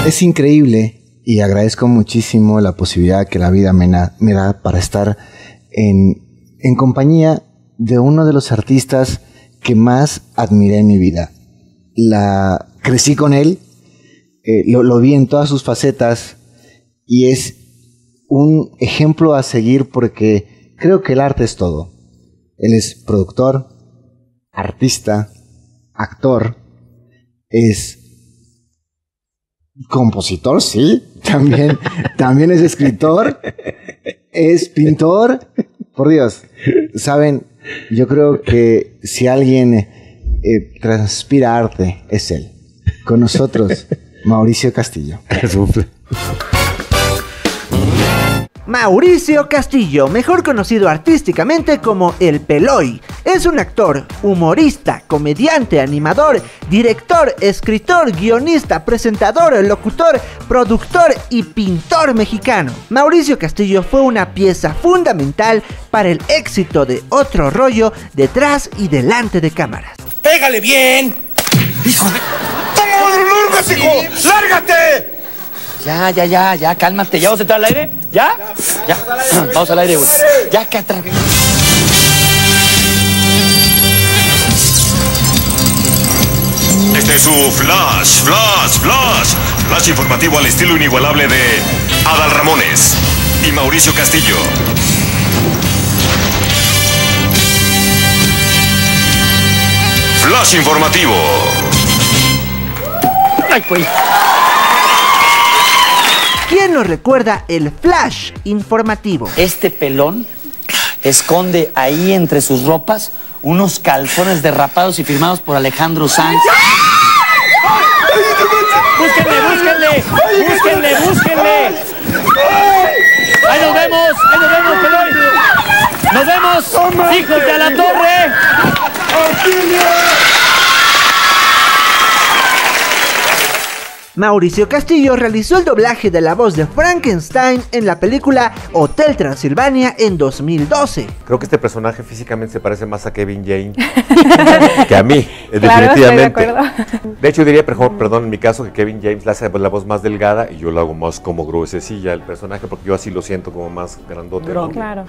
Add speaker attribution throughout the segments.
Speaker 1: Es increíble y agradezco muchísimo la posibilidad que la vida me da para estar en compañía de uno de los artistas que más admiré en mi vida. Crecí con él, lo vi en todas sus facetas y es un ejemplo a seguir porque creo que el arte es todo. Él es productor, artista, actor, es compositor, sí, también es escritor, es pintor. Por Dios, saben, yo creo que si alguien transpira arte, es él. Con nosotros, Mauricio Castillo.
Speaker 2: Mauricio Castillo, mejor conocido artísticamente como El Peloy, es un actor, humorista, comediante, animador, director, escritor, guionista, presentador, locutor, productor y pintor mexicano. Mauricio Castillo fue una pieza fundamental para el éxito de Otro Rollo detrás y delante de cámaras.
Speaker 3: ¡Pégale bien! ¡Hijo de... ¡Lárgate, hijo! ¡Lárgate!
Speaker 4: Ya, cálmate. ¿Ya vamos a entrar al aire? ¿Ya? Ya. Vamos al aire, güey. Ya, que atrás.
Speaker 5: Este es su Flash informativo al estilo inigualable de Adal Ramones y Mauricio Castillo. Flash informativo.
Speaker 4: Ay, güey.
Speaker 2: ¿Quién nos recuerda el Flash informativo?
Speaker 4: Este pelón esconde ahí entre sus ropas unos calzones derrapados y firmados por Alejandro Sanz. ¡Búsquenle! ¡Ahí nos vemos, pelón! ¡Nos vemos, hijos de la torre!
Speaker 2: Mauricio Castillo realizó el doblaje de la voz de Frankenstein en la película Hotel Transilvania en 2012.
Speaker 6: Creo que este personaje físicamente se parece más a Kevin James que a mí,
Speaker 7: Claro,
Speaker 6: definitivamente.
Speaker 7: estoy de acuerdo.
Speaker 6: De hecho, diría, perdón, en mi caso, que Kevin James le hace la voz más delgada y yo lo hago más como gruesecilla el personaje, porque yo así lo siento como más grandote, ¿no?
Speaker 7: Claro.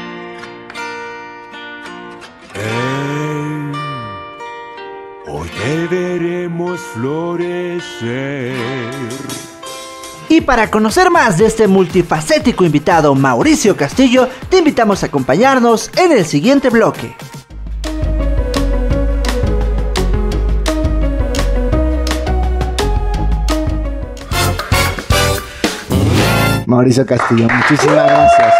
Speaker 8: Hoy te veremos florecer.
Speaker 2: Y para conocer más de este multifacético invitado Mauricio Castillo, te invitamos a acompañarnos en el siguiente bloque.
Speaker 1: Mauricio Castillo, muchísimas gracias.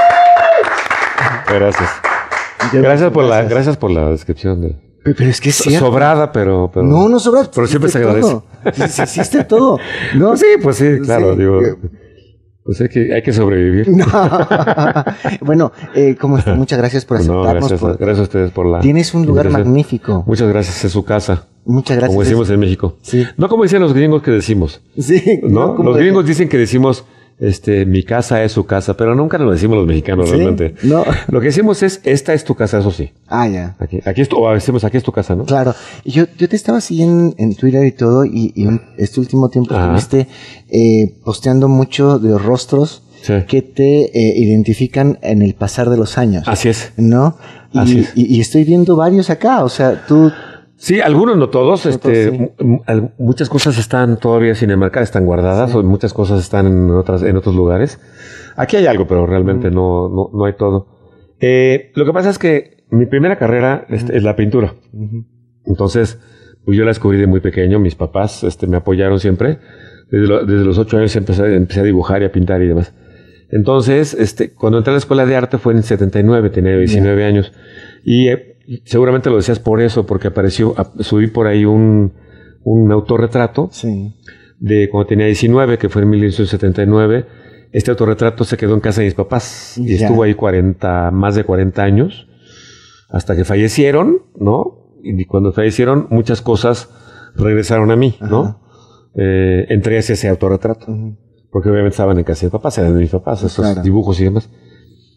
Speaker 6: Gracias por la descripción.
Speaker 1: Pero es que es cierto.
Speaker 6: Sobrada, pero
Speaker 1: no sobrada.
Speaker 6: Pero siempre se agradece.
Speaker 1: Sí, hiciste todo. ¿No?
Speaker 6: Sí, pues sí, claro. Sí. Digo, pues hay que sobrevivir.
Speaker 1: No. Bueno, muchas gracias por aceptarnos.
Speaker 6: No, gracias a ustedes por la...
Speaker 1: Tienes un lugar magnífico.
Speaker 6: Muchas gracias, es su casa.
Speaker 1: Muchas gracias.
Speaker 6: Como decimos en México. Sí. No como dicen los gringos que decimos.
Speaker 1: Sí.
Speaker 6: ¿No? Los gringos dicen que decimos... mi casa es su casa, pero nunca lo decimos los mexicanos, ¿sí? Realmente. No. Lo que decimos es, esta es tu casa, eso sí.
Speaker 1: Ah, ya.
Speaker 6: Aquí es aquí es tu casa, ¿no?
Speaker 1: Claro. Yo te estaba siguiendo en Twitter y todo, y este último tiempo estuviste posteando mucho de rostros que te identifican en el pasar de los años.
Speaker 6: Así es.
Speaker 1: ¿No?
Speaker 6: Así es.
Speaker 1: Y estoy viendo varios acá, o sea, tú...
Speaker 6: Sí, algunos, no todos. Muchas cosas están todavía sin enmarcar, están guardadas, o muchas cosas están en otros lugares. Aquí hay algo, pero realmente no hay todo. Lo que pasa es que mi primera carrera es la pintura. Entonces, pues yo la descubrí de muy pequeño. Mis papás me apoyaron siempre. Desde los 8 años empecé a dibujar y a pintar y demás. Entonces, cuando entré a la escuela de arte fue en el 79, tenía 19 años. Y seguramente lo decías por eso, porque subí por ahí un autorretrato de cuando tenía 19, que fue en 1979. Este autorretrato se quedó en casa de mis papás y estuvo ahí más de 40 años, hasta que fallecieron, ¿no? Y cuando fallecieron, muchas cosas regresaron a mí, ¿no? Entre ese autorretrato, porque obviamente estaban en casa de mis papás, eran de mis papás, esos dibujos y demás.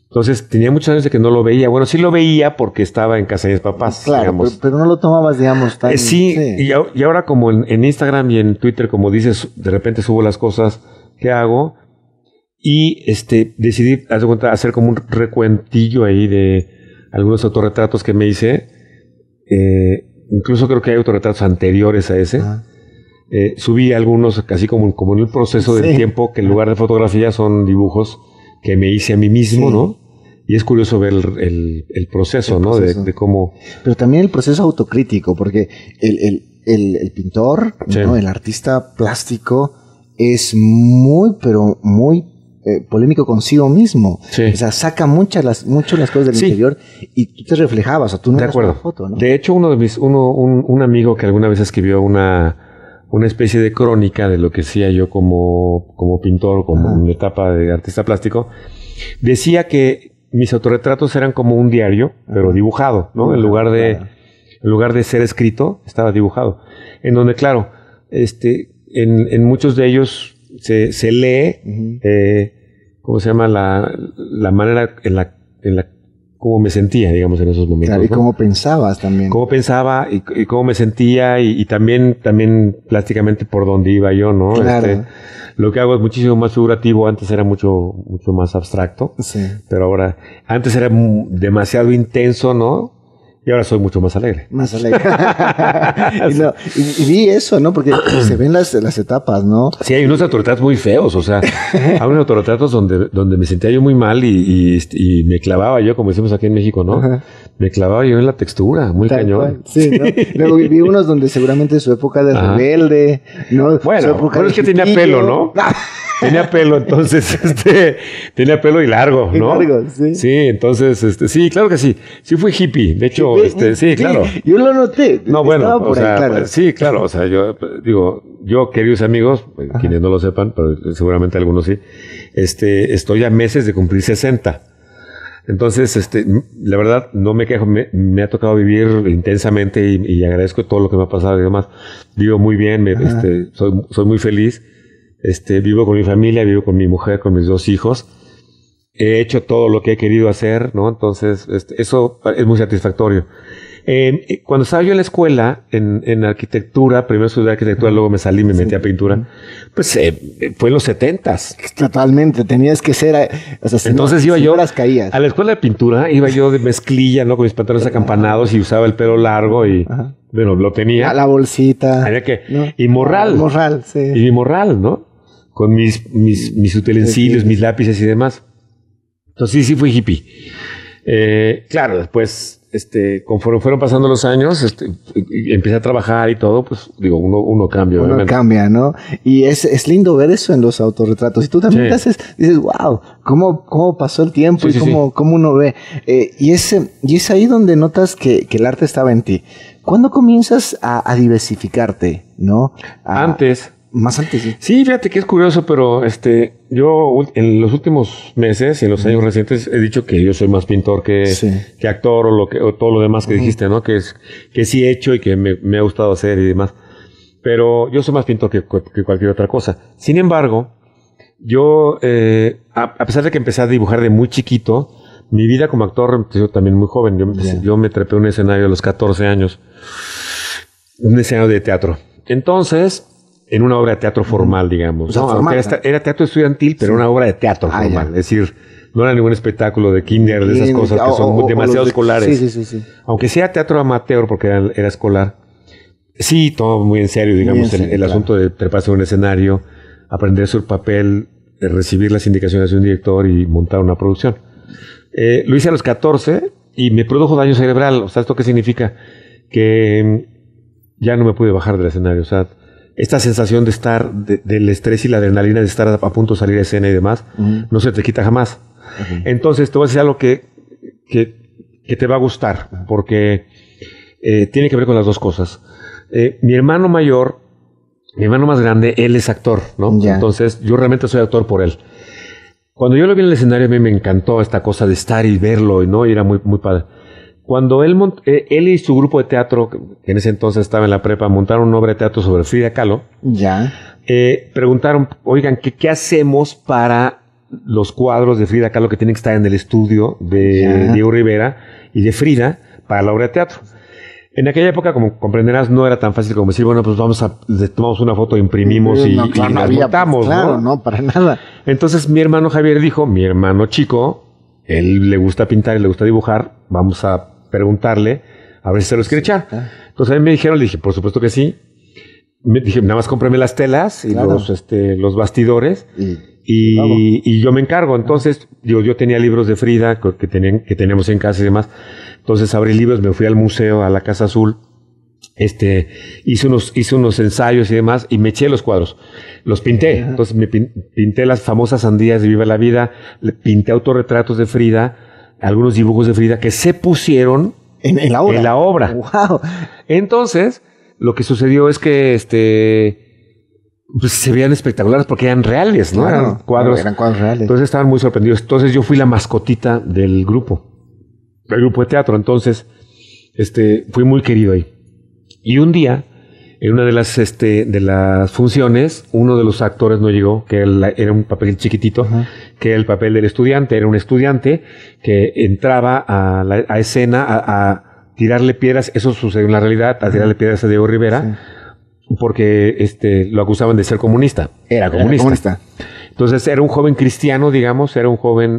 Speaker 6: Entonces tenía muchos años de que no lo veía. Bueno, sí lo veía porque estaba en casa de mis papás.
Speaker 1: Claro,
Speaker 6: digamos.
Speaker 1: pero no lo tomabas, digamos, tan...
Speaker 6: Sí. Y ahora como en Instagram y en Twitter, como dices, de repente subo las cosas que hago y decidí hacer como un recuentillo ahí de algunos autorretratos que me hice. Incluso creo que hay autorretratos anteriores a ese. Subí algunos casi como en el proceso del tiempo, que en lugar de fotografía son dibujos que me hice a mí mismo, ¿no? Y es curioso ver el proceso, ¿no? De cómo...
Speaker 1: Pero también el proceso autocrítico, porque el pintor, ¿no? El artista plástico es pero muy polémico consigo mismo. Sí. O sea, saca mucho las cosas del interior y tú te reflejabas, o tú no eras una foto, ¿no?
Speaker 6: De hecho, un amigo que alguna vez escribió una especie de crónica de lo que hacía yo como pintor, como mi etapa de artista plástico, decía que mis autorretratos eran como un diario, pero dibujado, ¿no? En lugar de ser escrito, estaba dibujado. En donde, claro, en muchos de ellos se lee, ¿cómo se llama? La manera en la cómo me sentía, digamos, en esos momentos.
Speaker 1: Claro, y cómo pensabas también.
Speaker 6: Cómo pensaba y cómo me sentía y también plásticamente por dónde iba yo, ¿no?
Speaker 1: Claro.
Speaker 6: Lo que hago es muchísimo más figurativo. Antes era mucho más abstracto. Sí. Pero ahora, antes era demasiado intenso, ¿no? Y ahora soy mucho más alegre.
Speaker 1: Más alegre. y vi eso, ¿no? Porque se ven las etapas, ¿no?
Speaker 6: Sí, hay unos autorretratos muy feos. O sea, hay unos autorretratos donde me sentía yo muy mal y me clavaba yo, como decimos aquí en México, ¿no? Ajá. Me clavaba yo en la textura, muy cañón.
Speaker 1: Sí, ¿no? Luego vi unos donde seguramente su época de rebelde, ¿no?
Speaker 6: Bueno, es que tenía pelo, ¿no? Tenía pelo, entonces, tenía pelo y largo, ¿no?
Speaker 1: Y largo, sí.
Speaker 6: Sí, entonces, sí, claro que sí. Sí fui hippie. De hecho, sí, claro.
Speaker 1: Yo lo noté.
Speaker 6: No, bueno, o sea, claro. Sí, claro, o sea, yo digo, queridos amigos, quienes no lo sepan, pero seguramente algunos sí, estoy a meses de cumplir 60. Entonces, la verdad, no me quejo, me ha tocado vivir intensamente y agradezco todo lo que me ha pasado y demás. Vivo muy bien, soy muy feliz. Vivo con mi familia, vivo con mi mujer, con mis 2 hijos. He hecho todo lo que he querido hacer, ¿no? Entonces, eso es muy satisfactorio. Cuando estaba yo en la escuela, en arquitectura, primero estudié arquitectura, luego me salí y me metí a pintura, pues fue en los 70s.
Speaker 1: Totalmente, tenías que ser... O sea,
Speaker 6: entonces iba yo
Speaker 1: caías.
Speaker 6: a la escuela de pintura, iba yo de mezclilla, ¿no? Con mis pantalones acampanados y usaba el pelo largo y... Bueno, lo tenía.
Speaker 1: La bolsita.
Speaker 6: Había que...
Speaker 1: ¿no?
Speaker 6: Y morral.
Speaker 1: Morral, sí.
Speaker 6: Y mi morral, ¿no? Con mis utensilios, mis lápices y demás. Entonces sí fui hippie. Claro, después, conforme fueron pasando los años, empecé a trabajar y todo, pues digo, uno cambia.
Speaker 1: Uno cambia, ¿no? Y es lindo ver eso en los autorretratos. Y tú también dices, wow, ¿cómo pasó el tiempo y cómo uno ve? Y es ahí donde notas que el arte estaba en ti. ¿Cuándo comienzas a diversificarte, no?
Speaker 6: Antes.
Speaker 1: Más antes, sí.
Speaker 6: Sí, fíjate que es curioso, pero yo en los últimos meses y en los años recientes he dicho que yo soy más pintor que actor o todo lo demás que dijiste, ¿no? Que sí he hecho y que me ha gustado hacer y demás. Pero yo soy más pintor que cualquier otra cosa. Sin embargo, yo, a pesar de que empecé a dibujar de muy chiquito, mi vida como actor empezó también muy joven. Yo me trepé un escenario a los 14 años. Un escenario de teatro. Entonces... en una obra de teatro formal, digamos.
Speaker 1: O sea, formal,
Speaker 6: era teatro estudiantil, pero una obra de teatro formal. Es decir, no era ningún espectáculo de kinder, de esas cosas que son demasiado escolares.
Speaker 1: Sí.
Speaker 6: Aunque sea teatro amateur, porque era escolar, sí, todo muy en serio, digamos, el asunto de treparse en un escenario, aprender su papel, recibir las indicaciones de un director y montar una producción. Lo hice a los 14 y me produjo daño cerebral. O sea, ¿esto qué significa? Que ya no me pude bajar del escenario. O sea, esta sensación de estar, del estrés y la adrenalina de estar a punto de salir a escena y demás, no se te quita jamás. Entonces, te voy a decir algo que te va a gustar, porque tiene que ver con las dos cosas. Mi hermano mayor, mi hermano más grande, él es actor, ¿no? Ya. Entonces, yo realmente soy actor por él. Cuando yo lo vi en el escenario, a mí me encantó esta cosa de estar y verlo, ¿no? Y era muy, muy padre. Cuando él y su grupo de teatro, que en ese entonces estaba en la prepa, montaron una obra de teatro sobre Frida Kahlo.
Speaker 1: Ya.
Speaker 6: Preguntaron, oigan, ¿qué hacemos para los cuadros de Frida Kahlo que tienen que estar en el estudio de Diego Rivera y de Frida para la obra de teatro. En aquella época, como comprenderás, no era tan fácil como decir, bueno, pues le tomamos una foto, imprimimos y las montamos,
Speaker 1: claro,
Speaker 6: ¿no?
Speaker 1: No, para nada.
Speaker 6: Entonces mi hermano Javier dijo, mi hermano chico, él le gusta pintar y le gusta dibujar, vamos a preguntarle a ver si se los quiere echar. Entonces a mí me dijeron, le dije, por supuesto que sí. Me dije, nada más cómprame las telas y los bastidores y yo me encargo. Entonces, yo tenía libros de Frida que teníamos en casa y demás. Entonces abrí libros, me fui al museo, a la Casa Azul, hice unos ensayos y demás y me eché los cuadros. Los pinté. Entonces me pinté las famosas sandías de Viva la Vida, pinté autorretratos de Frida, algunos dibujos de Frida que se pusieron
Speaker 1: en la obra.
Speaker 6: Wow. Entonces, lo que sucedió es que pues se veían espectaculares porque eran reales, ¿no?
Speaker 1: Claro,
Speaker 6: eran cuadros reales. Entonces estaban muy sorprendidos. Entonces yo fui la mascotita del grupo de teatro. Entonces, fui muy querido ahí. Y un día, en una de las funciones, uno de los actores no llegó, que era un papel chiquitito, que era el papel del estudiante. Era un estudiante que entraba a escena a tirarle piedras. Eso sucedió en la realidad, a tirarle piedras a Diego Rivera, porque lo acusaban de ser comunista. Era comunista. Entonces era un joven cristiano, digamos, era un joven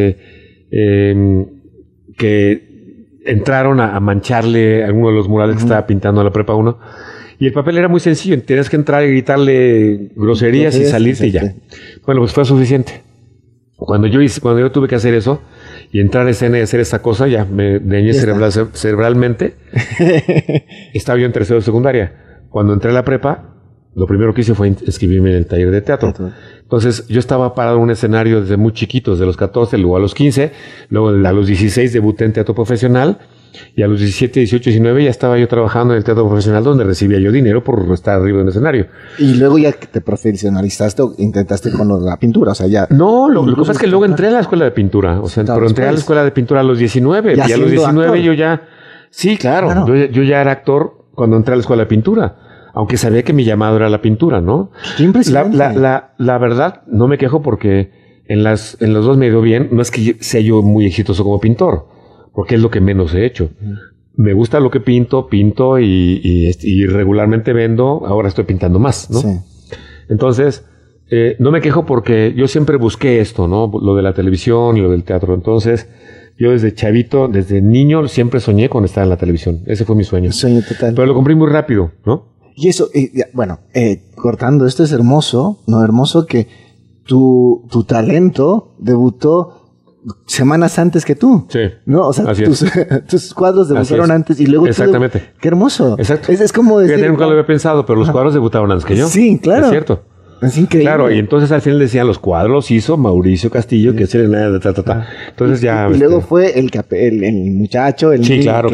Speaker 6: que entraron a mancharle alguno de los murales que estaba pintando en la Prepa 1. Y el papel era muy sencillo, tenías que entrar y gritarle groserías y salirte y ya. Bueno, pues fue suficiente. Cuando yo tuve que hacer eso y entrar a escena y hacer esa cosa, ya me dañé cerebralmente. Estaba yo en tercero de secundaria. Cuando entré a la prepa, lo primero que hice fue inscribirme en el taller de teatro. Entonces, yo estaba parado en un escenario desde muy chiquito, desde los 14, luego a los 15, luego a los 16 debuté en teatro profesional, y a los 17, 18, 19 ya estaba yo trabajando en el teatro profesional donde recibía yo dinero por estar arriba en el escenario.
Speaker 1: Y luego ya que te profesionalizaste o intentaste con la pintura, o sea, ya...
Speaker 6: No, lo que pasa es que luego entré a la escuela de pintura, o sea, pero entré a la escuela de pintura a los 19, y a los 19 actor. Yo ya... Sí, claro. Yo ya era actor cuando entré a la escuela de pintura. Aunque sabía que mi llamado era la pintura, ¿no?
Speaker 1: Qué impresionante.
Speaker 6: La verdad, no me quejo porque en los dos me ha ido bien. No es que sea yo muy exitoso como pintor, porque es lo que menos he hecho. Me gusta lo que pinto y regularmente vendo. Ahora estoy pintando más, ¿no? Sí. Entonces, no me quejo porque yo siempre busqué esto, ¿no? Lo de la televisión y lo del teatro. Entonces, yo desde chavito, desde niño, siempre soñé con estar en la televisión. Ese fue mi sueño.
Speaker 1: Sueño total.
Speaker 6: Pero lo cumplí muy rápido, ¿no?
Speaker 1: Y eso, cortando, esto es hermoso, ¿no? Hermoso que tu talento debutó semanas antes que tú.
Speaker 6: Sí.
Speaker 1: ¿No? O sea, tus cuadros debutaron antes y luego
Speaker 6: exactamente.
Speaker 1: Qué hermoso.
Speaker 6: Exacto.
Speaker 1: Es como decir...
Speaker 6: Fíjate, nunca lo había pensado, pero los cuadros debutaron antes que yo.
Speaker 1: Sí, claro.
Speaker 6: Es cierto.
Speaker 1: Es increíble.
Speaker 6: Claro, y entonces al final decían los cuadros hizo Mauricio Castillo, que es el Entonces ya...
Speaker 1: Y luego fue el muchacho, el...
Speaker 6: Sí, claro.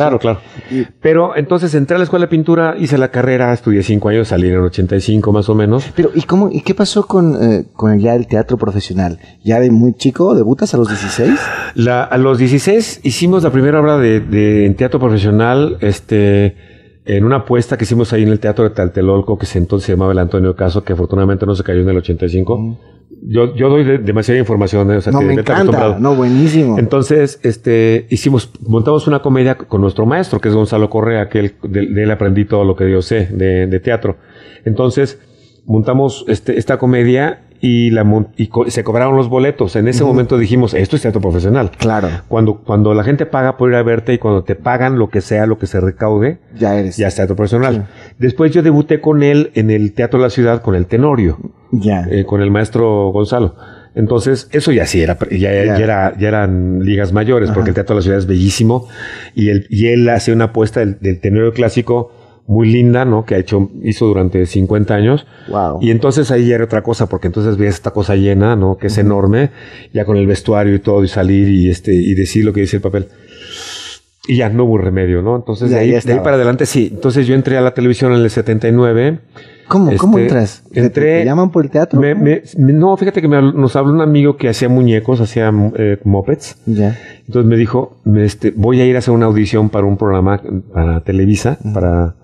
Speaker 6: Pero entonces entré a la escuela de pintura, hice la carrera, estudié 5 años, salí en el 85 más o menos.
Speaker 1: Pero, ¿y qué pasó con ya el teatro profesional? ¿Ya de muy chico debutas a los 16?
Speaker 6: A los 16 hicimos la primera obra en teatro profesional, en una apuesta que hicimos ahí en el Teatro de Tlatelolco, que entonces se llamaba el Antonio Caso, que afortunadamente no se cayó en el 85. Yo doy demasiada información, o sea,
Speaker 1: no, me encanta, no, buenísimo.
Speaker 6: Entonces, montamos una comedia con nuestro maestro, que es Gonzalo Correa, que de él aprendí todo lo que yo sé de teatro. Entonces, montamos esta comedia y se cobraron los boletos. En ese momento dijimos, esto es teatro profesional.
Speaker 1: Claro.
Speaker 6: Cuando la gente paga por ir a verte y cuando te pagan lo que sea, lo que se recaude, ya es teatro profesional. Sí. Después yo debuté con él en el Teatro de la Ciudad con el Tenorio. Con el maestro Gonzalo. Entonces, eso ya sí ya eran ligas mayores, porque el Teatro de la Ciudad es bellísimo y él hace una apuesta del Tenorio clásico muy linda, ¿no? Que hizo durante 50 años.
Speaker 1: Wow.
Speaker 6: Y entonces ahí era otra cosa, porque entonces veías esta cosa llena, ¿no? Que es enorme, ya con el vestuario y todo, y salir y decir lo que dice el papel. Y ya no hubo remedio, ¿no? Entonces de ahí para adelante sí. Entonces yo entré a la televisión en el 79.
Speaker 1: ¿Cómo entras?
Speaker 6: Entré.
Speaker 1: ¿Te llaman por el teatro?
Speaker 6: No, fíjate que nos habló un amigo que hacía muñecos, hacía mopeds.
Speaker 1: Ya.
Speaker 6: Entonces me dijo, voy a ir a hacer una audición para un programa para Televisa,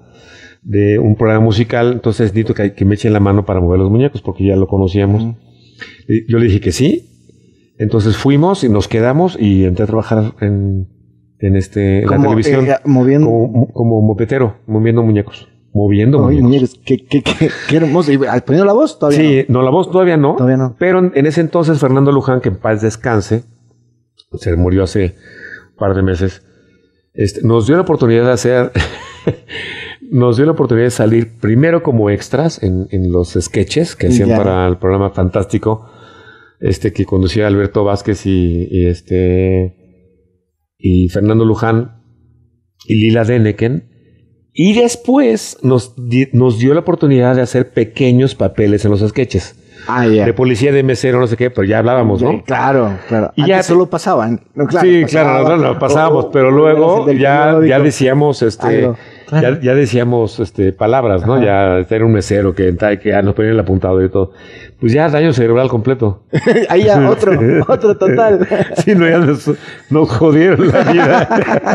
Speaker 6: de un programa musical, entonces necesito que me echen la mano para mover los muñecos, porque ya lo conocíamos. Yo le dije que sí. Entonces fuimos y nos quedamos y entré a trabajar en la televisión.
Speaker 1: Moviendo.
Speaker 6: Como mopetero, moviendo muñecos. Moviendo muñecos.
Speaker 1: Qué hermoso. ¿Y poniendo la voz todavía?
Speaker 6: Sí, no, la voz todavía no.
Speaker 1: Todavía no.
Speaker 6: Pero en ese entonces, Fernando Luján, que en paz descanse, se murió hace un par de meses, nos dio la oportunidad de hacer... nos dio la oportunidad de salir primero como extras en los sketches que hacían para el programa fantástico que conducía Alberto Vázquez y Fernando Luján y Lila Deneken. Y después nos dio la oportunidad de hacer pequeños papeles en los sketches. De policía, de mesero, no sé qué, pero ya hablábamos, ¿no?
Speaker 1: Claro.
Speaker 6: Y
Speaker 1: antes
Speaker 6: ya
Speaker 1: solo pasaban. No, claro,
Speaker 6: sí, claro, nosotros lo pasábamos, pero luego ya decíamos, claro. ya decíamos palabras, ¿no? Ajá. Ya era un mesero que nos ponían el apuntado y todo. Pues ya daño cerebral completo.
Speaker 1: Ahí ya otro total.
Speaker 6: Sí, no, ya nos jodieron la vida.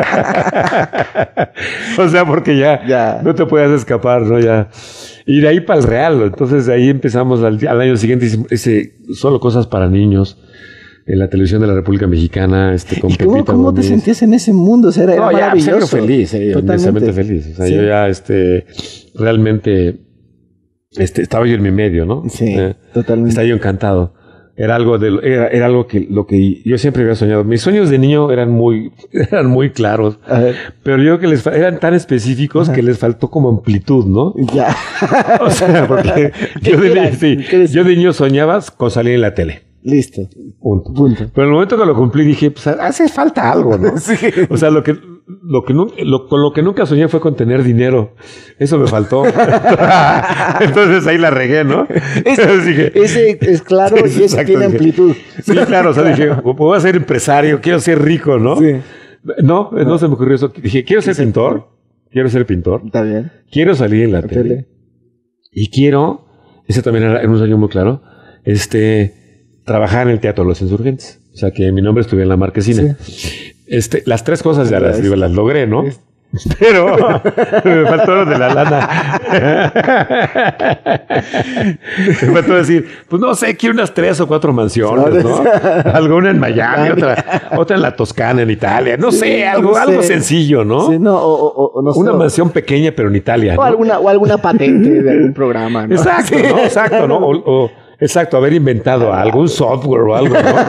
Speaker 6: O sea, porque ya no te podías escapar, ¿no? Ya. Y de ahí para el Real. Entonces de ahí empezamos al año siguiente, solo cosas para niños. En la televisión de la República Mexicana, con Pepita.
Speaker 1: ¿Cómo te sentías en ese mundo? O sea, era maravilloso.
Speaker 6: Yo feliz, inmensamente feliz. O sea, yo ya realmente estaba yo en mi medio, ¿no?
Speaker 1: Sí, totalmente.
Speaker 6: Estaba yo encantado. Era algo que lo que yo siempre había soñado. Mis sueños de niño eran muy claros, pero yo creo que eran tan específicos que les faltó como amplitud, ¿no?
Speaker 1: Ya.
Speaker 6: O sea, porque yo de niño soñaba con salir en la tele.
Speaker 1: Listo.
Speaker 6: Punto. Pero en el momento que lo cumplí dije, pues hace falta algo, ¿no? Sí. O sea, con lo que nunca soñé fue con tener dinero. Eso me faltó. Entonces ahí la regué, ¿no?
Speaker 1: Ese es claro y ese tiene amplitud.
Speaker 6: Sí, claro. O sea, dije, voy a ser empresario, quiero ser rico, ¿no? Sí. No se me ocurrió eso. Dije, quiero ser pintor.
Speaker 1: Está bien.
Speaker 6: Quiero salir en la tele. Y quiero, ese también era un sueño muy claro, trabajar en el Teatro de los Insurgentes. O sea, que mi nombre estuviera en la marquesina. Sí. Las tres cosas ya las logré, ¿no? Pero me faltó lo de la lana. Me faltó decir, pues no sé, quiero unas 3 o 4 mansiones, ¿no? Alguna en Miami, otra en la Toscana, en Italia. No sé, algo sencillo, ¿no?
Speaker 1: Sí, no sé.
Speaker 6: Una mansión pequeña, pero en Italia.
Speaker 1: O alguna patente de algún programa, ¿no?
Speaker 6: Exacto, ¿no? Exacto, haber inventado algún software o algo, ¿no?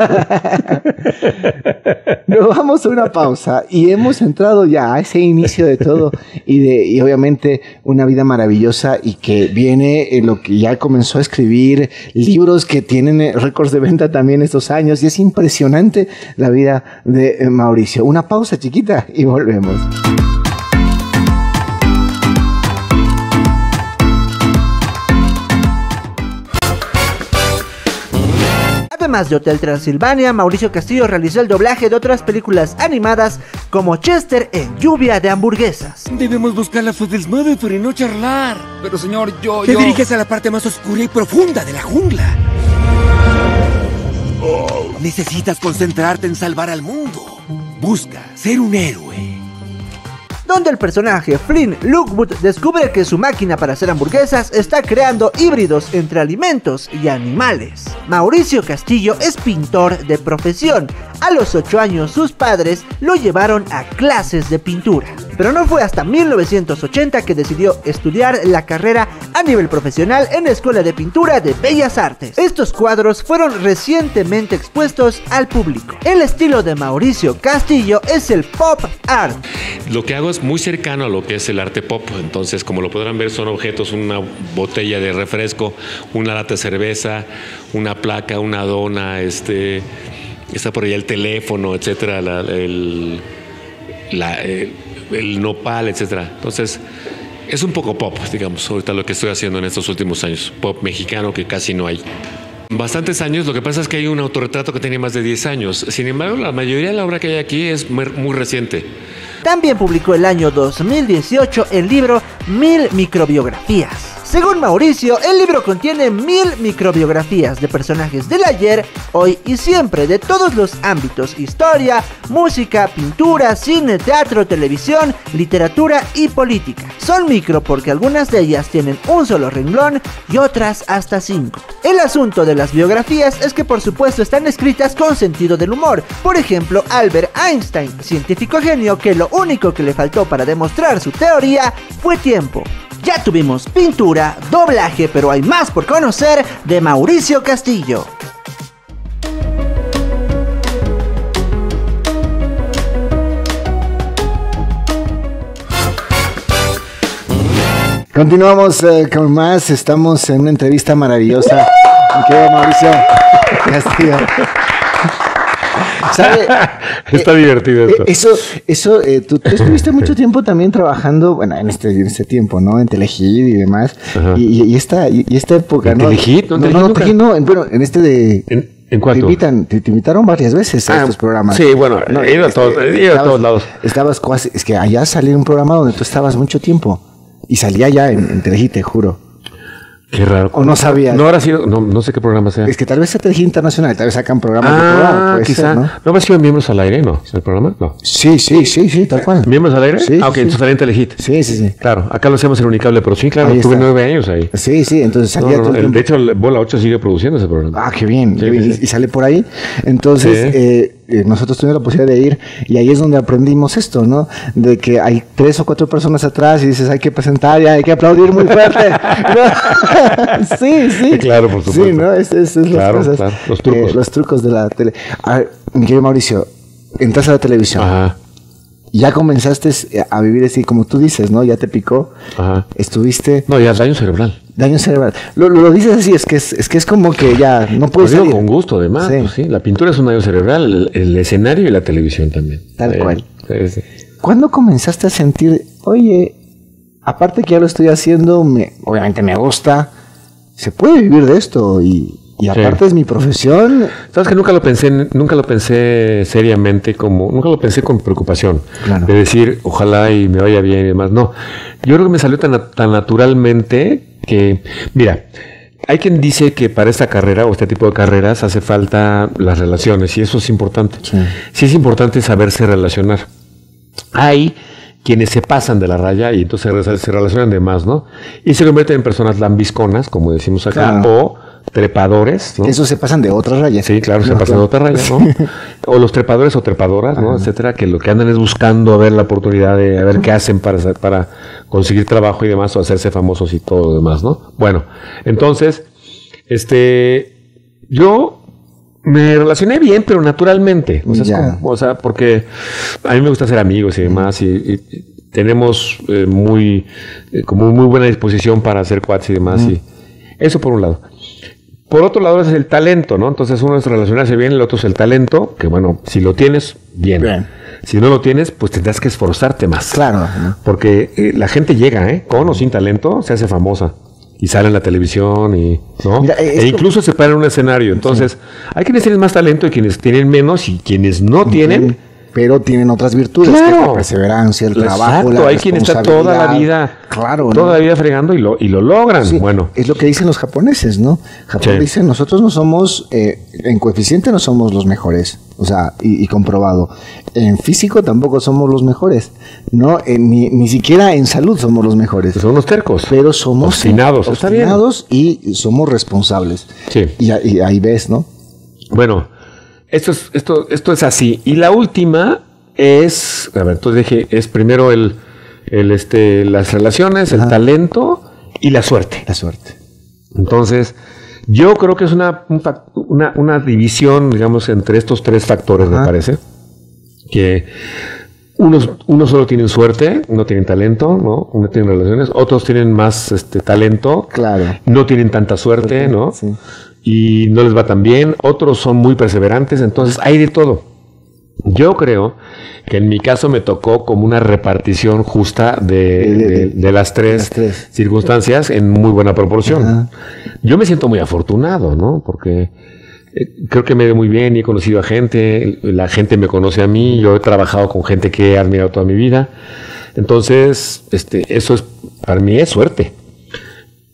Speaker 1: Nos vamos a una pausa y hemos entrado ya a ese inicio de todo y obviamente una vida maravillosa y que viene lo que ya comenzó a escribir, libros que tienen récords de venta también estos años y es impresionante la vida de Mauricio. Una pausa chiquita y volvemos.
Speaker 2: Además de Hotel Transilvania, Mauricio Castillo realizó el doblaje de otras películas animadas como Chester en Lluvia de Hamburguesas.
Speaker 3: Debemos buscar la Fudelsmother y no charlar. Pero señor, Te diriges a la parte más oscura y profunda de la jungla. Necesitas concentrarte en salvar al mundo. Busca ser un héroe.
Speaker 2: Donde el personaje Flynn Lockwood descubre que su máquina para hacer hamburguesas está creando híbridos entre alimentos y animales. Mauricio Castillo es pintor de profesión. A los 8 años sus padres lo llevaron a clases de pintura. Pero no fue hasta 1980 que decidió estudiar la carrera a nivel profesional en la Escuela de Pintura de Bellas Artes. Estos cuadros fueron recientemente expuestos al público. El estilo de Mauricio Castillo es el pop art.
Speaker 7: Lo que hago es muy cercano a lo que es el arte pop. Entonces, como lo podrán ver, son objetos: una botella de refresco, una lata de cerveza, una placa, una dona, está por allá el teléfono, etcétera, el nopal, etcétera. Entonces, es un poco pop, digamos, ahorita lo que estoy haciendo en estos últimos años. Pop mexicano que casi no hay. Bastantes años. Lo que pasa es que hay un autorretrato que tiene más de 10 años. Sin embargo, la mayoría de la obra que hay aquí es muy reciente.
Speaker 2: También publicó el año 2018 el libro 1000 microbiografías. Según Mauricio, el libro contiene 1000 microbiografías de personajes del ayer, hoy y siempre de todos los ámbitos: historia, música, pintura, cine, teatro, televisión, literatura y política. Son micro porque algunas de ellas tienen un solo renglón y otras hasta 5. El asunto de las biografías es que por supuesto están escritas con sentido del humor. Por ejemplo, Albert Einstein, científico genio que lo único que le faltó para demostrar su teoría fue tiempo. Ya tuvimos pintura, doblaje, pero hay más por conocer de Mauricio Castillo.
Speaker 1: Continuamos con más. Estamos en una entrevista maravillosa. Mi querido Mauricio Castillo. ¿Sabe?
Speaker 6: Está divertido esto.
Speaker 1: Tú estuviste mucho tiempo también trabajando, bueno, en este tiempo, ¿no? En Telehit y demás. Y esta época, ¿no?
Speaker 6: ¿Telehit?
Speaker 1: No, Telehit no. Bueno, en este de...
Speaker 6: ¿En cuánto?
Speaker 1: Te invitaron varias veces a estos programas.
Speaker 6: Sí, bueno, he ido a todos lados.
Speaker 1: Estabas casi... Es que allá salió un programa donde tú estabas mucho tiempo. Y salía ya en Telehit, te juro.
Speaker 6: Qué raro.
Speaker 1: ¿O no sabías?
Speaker 6: No habrá sido, no sé qué programa sea.
Speaker 1: Es que tal vez sea Telehit Internacional, tal vez sacan programas de programa.
Speaker 6: Quizá.
Speaker 1: Ser, ¿no?
Speaker 6: ¿No habrá sido Miembros al Aire, no? ¿El programa? No.
Speaker 1: Sí, tal cual.
Speaker 6: ¿Miembros al Aire?
Speaker 1: Sí.
Speaker 6: Ok, entonces salía en Telehit.
Speaker 1: Sí.
Speaker 6: Claro, acá lo hacemos en Unicable, pero sí, claro,
Speaker 1: Ahí
Speaker 6: estuve
Speaker 1: está.
Speaker 6: 9 años ahí.
Speaker 1: Sí, entonces salía todo el tiempo.
Speaker 6: De hecho, Bola 8 sigue produciendo ese programa.
Speaker 1: Ah, qué bien.
Speaker 6: Sí.
Speaker 1: Y sale por ahí. Entonces, nosotros tuvimos la posibilidad de ir y ahí es donde aprendimos esto, ¿no? De que hay 3 o 4 personas atrás y dices, hay que presentar, ya hay que aplaudir muy fuerte. Sí.
Speaker 6: Claro, por supuesto.
Speaker 1: Sí, ¿no? Es las cosas.
Speaker 6: Claro, los trucos.
Speaker 1: Los trucos de la tele. A ver, mi querido Mauricio, entras a la televisión.
Speaker 6: Ajá.
Speaker 1: Ya comenzaste a vivir así, como tú dices, ¿no? Ya te picó.
Speaker 6: Ajá.
Speaker 1: Estuviste...
Speaker 6: No, ya daño cerebral.
Speaker 1: Daño cerebral. Lo dices así, es que es como que ya no puedes
Speaker 6: Lo digo
Speaker 1: salir.
Speaker 6: con gusto, además.
Speaker 1: Sí.
Speaker 6: Pues sí, la pintura es un daño cerebral, el escenario y la televisión también.
Speaker 1: Tal cual.
Speaker 6: Sí.
Speaker 1: ¿Cuándo comenzaste a sentir, oye, aparte que ya lo estoy haciendo, obviamente me gusta, se puede vivir de esto y aparte es mi profesión?
Speaker 6: Sabes que nunca lo pensé seriamente, nunca lo pensé con preocupación.
Speaker 1: Claro.
Speaker 6: De decir, ojalá y me vaya bien y demás. No, yo creo que me salió tan naturalmente que, mira, hay quien dice que para esta carrera o este tipo de carreras hace falta las relaciones y eso es importante. Sí es importante saberse relacionar. Hay quienes se pasan de la raya y entonces se relacionan de más, ¿no? Y se convierten en personas lambisconas, como decimos acá,
Speaker 1: claro,
Speaker 6: o trepadores, ¿no?
Speaker 1: Eso se pasan de otras rayas.
Speaker 6: Sí, claro, se pasan de otra raya, ¿no? O los trepadores o trepadoras, ¿no? Etcétera, que lo que andan es buscando a ver la oportunidad de a ver qué hacen para conseguir trabajo y demás, o hacerse famosos y todo lo demás, ¿no? Bueno, entonces, yo me relacioné bien, pero naturalmente. O sea, porque a mí me gusta ser amigos y demás, y tenemos como muy buena disposición para hacer cuates y demás, y eso por un lado. Por otro lado es el talento, ¿no? Entonces uno es relacionarse bien, el otro es el talento, que bueno, si lo tienes, bien. Si no lo tienes, pues tendrás que esforzarte más.
Speaker 1: Claro.
Speaker 6: Porque la gente llega, con o sin talento, se hace famosa. Y sale en la televisión, ¿no? Mira, e incluso se para en un escenario. Entonces, hay quienes tienen más talento y quienes tienen menos, y quienes no tienen...
Speaker 1: Pero tienen otras virtudes,
Speaker 6: claro,
Speaker 1: que la perseverancia, el trabajo, la
Speaker 6: hay quien está toda la vida, toda la vida fregando y lo logran.
Speaker 1: Sí,
Speaker 6: bueno,
Speaker 1: es lo que dicen los japoneses, ¿no? Japón dice, nosotros no somos, en coeficiente no somos los mejores, o sea, y comprobado. En físico tampoco somos los mejores, ¿no? Ni siquiera en salud somos los mejores.
Speaker 6: Son unos tercos.
Speaker 1: Pero somos
Speaker 6: obstinados
Speaker 1: y somos responsables.
Speaker 6: Sí.
Speaker 1: Y ahí ves, ¿no?
Speaker 6: Bueno, esto es así. Y la última es, a ver, entonces dije, es primero las relaciones, el talento y la suerte.
Speaker 1: La suerte.
Speaker 6: Entonces, yo creo que es una división, digamos, entre estos 3 factores, me parece. Que unos solo tienen suerte, no tienen talento, ¿no? Uno tienen relaciones, otros tienen más talento,
Speaker 1: claro,
Speaker 6: no tienen tanta suerte, ¿no?
Speaker 1: Sí.
Speaker 6: Y no les va tan bien, otros son muy perseverantes, entonces hay de todo. Yo creo que en mi caso me tocó como una repartición justa de las tres circunstancias en muy buena proporción. Yo me siento muy afortunado, ¿no? Porque creo que me ve muy bien y he conocido a gente, la gente me conoce a mí, yo he trabajado con gente que he admirado toda mi vida. Entonces, eso para mí es suerte.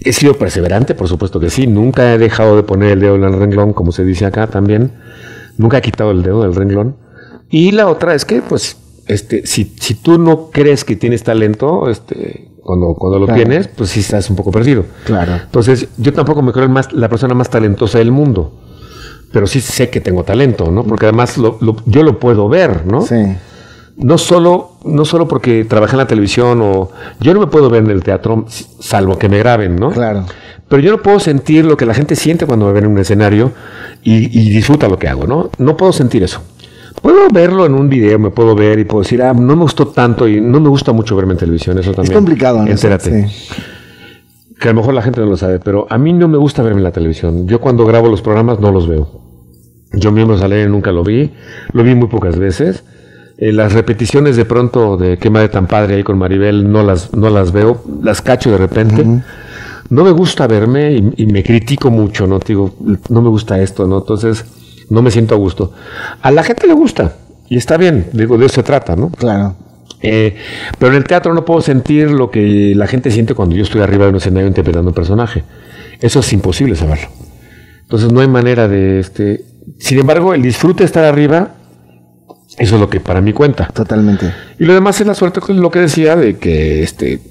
Speaker 6: He sido perseverante, por supuesto que sí. Nunca he dejado de poner el dedo en el renglón, como se dice acá también. Nunca he quitado el dedo del renglón. Y la otra es que, pues, si tú no crees que tienes talento, cuando lo tienes, pues sí estás un poco perdido.
Speaker 1: Claro.
Speaker 6: Entonces, yo tampoco me creo la persona más talentosa del mundo. Pero sí sé que tengo talento, ¿no? Porque además yo lo puedo ver, ¿no?
Speaker 1: Sí.
Speaker 6: No solo porque trabajé en la televisión o... Yo no me puedo ver en el teatro, salvo que me graben, ¿no?
Speaker 1: Claro.
Speaker 6: Pero yo no puedo sentir lo que la gente siente cuando me ven en un escenario y disfruta lo que hago, ¿no? No puedo sentir eso. Puedo verlo en un video, me puedo ver y puedo decir, no me gustó tanto y no me gusta mucho verme en televisión, eso también.
Speaker 1: Es complicado, ¿no?
Speaker 6: Entérate. Sí. Que a lo mejor la gente no lo sabe, pero a mí no me gusta verme en la televisión. Yo cuando grabo los programas no los veo. Yo Miembros al Aire nunca lo vi muy pocas veces. Las repeticiones de pronto de Qué madre tan padre ahí con Maribel no las veo, las cacho de repente. Uh-huh. No me gusta verme y me critico mucho, ¿no? Digo, no me gusta esto, ¿no? Entonces no me siento a gusto. A la gente le gusta y está bien, digo, de eso se trata, ¿no?
Speaker 1: Claro.
Speaker 6: Pero en el teatro no puedo sentir lo que la gente siente cuando yo estoy arriba de un escenario interpretando un personaje. Eso es imposible saberlo. Entonces no hay manera de... Sin embargo, el disfrute de estar arriba, eso es lo que para mí cuenta.
Speaker 1: Totalmente. Y
Speaker 6: lo demás es la suerte, lo que decía, de que,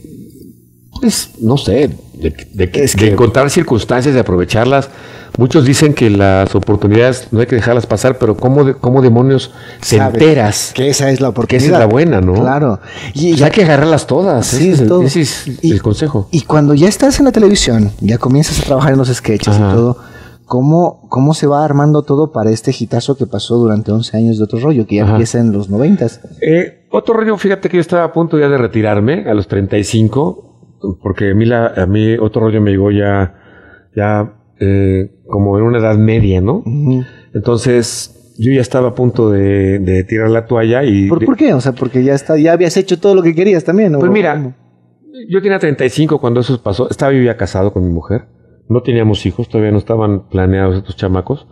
Speaker 6: pues, no sé, de encontrar circunstancias, de aprovecharlas. Muchos dicen que las oportunidades no hay que dejarlas pasar, pero ¿cómo demonios te enteras?
Speaker 1: Que esa es la oportunidad.
Speaker 6: Que esa es la buena, ¿no?
Speaker 1: Claro.
Speaker 6: Y hay que agarrarlas todas.
Speaker 1: Sí,
Speaker 6: ese es el consejo.
Speaker 1: Y cuando ya estás en la televisión, ya comienzas a trabajar en los sketches. Ajá. Y todo, ¿cómo se va armando todo para este hitazo que pasó durante 11 años de Otro Rollo, que ya empieza en los 90s?
Speaker 6: Otro Rollo, fíjate que yo estaba a punto ya de retirarme a los 35, porque a mí Otro Rollo me llegó ya como en una edad media, ¿no? Uh-huh. Entonces yo ya estaba a punto de tirar la toalla y...
Speaker 1: ¿Por qué? O sea, porque ya habías hecho todo lo que querías también, ¿no?
Speaker 6: Pues mira, yo tenía 35 cuando eso pasó. Estaba yo ya casado con mi mujer. No teníamos hijos, todavía no estaban planeados estos chamacos.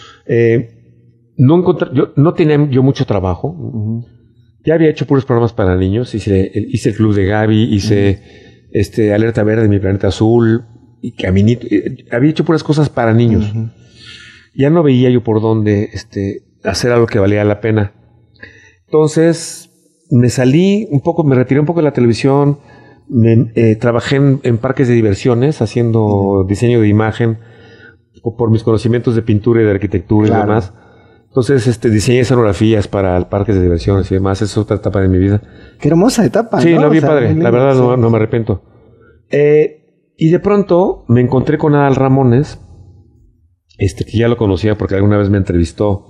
Speaker 6: No tenía yo mucho trabajo. Uh-huh. Ya había hecho puros programas para niños. Hice el Club de Gaby, hice Alerta Verde de Mi Planeta Azul y Caminito. Había hecho puras cosas para niños. Uh-huh. Ya no veía yo por dónde hacer algo que valía la pena. Entonces me retiré un poco de la televisión. Trabajé en parques de diversiones haciendo diseño de imagen por mis conocimientos de pintura y de arquitectura y demás. Entonces diseñé escenografías para parques de diversiones y demás. Esa es otra etapa de mi vida.
Speaker 1: Qué hermosa etapa.
Speaker 6: Sí, la vi padre. La verdad no me arrepiento. Y de pronto me encontré con Adal Ramones, que ya lo conocía porque alguna vez me entrevistó.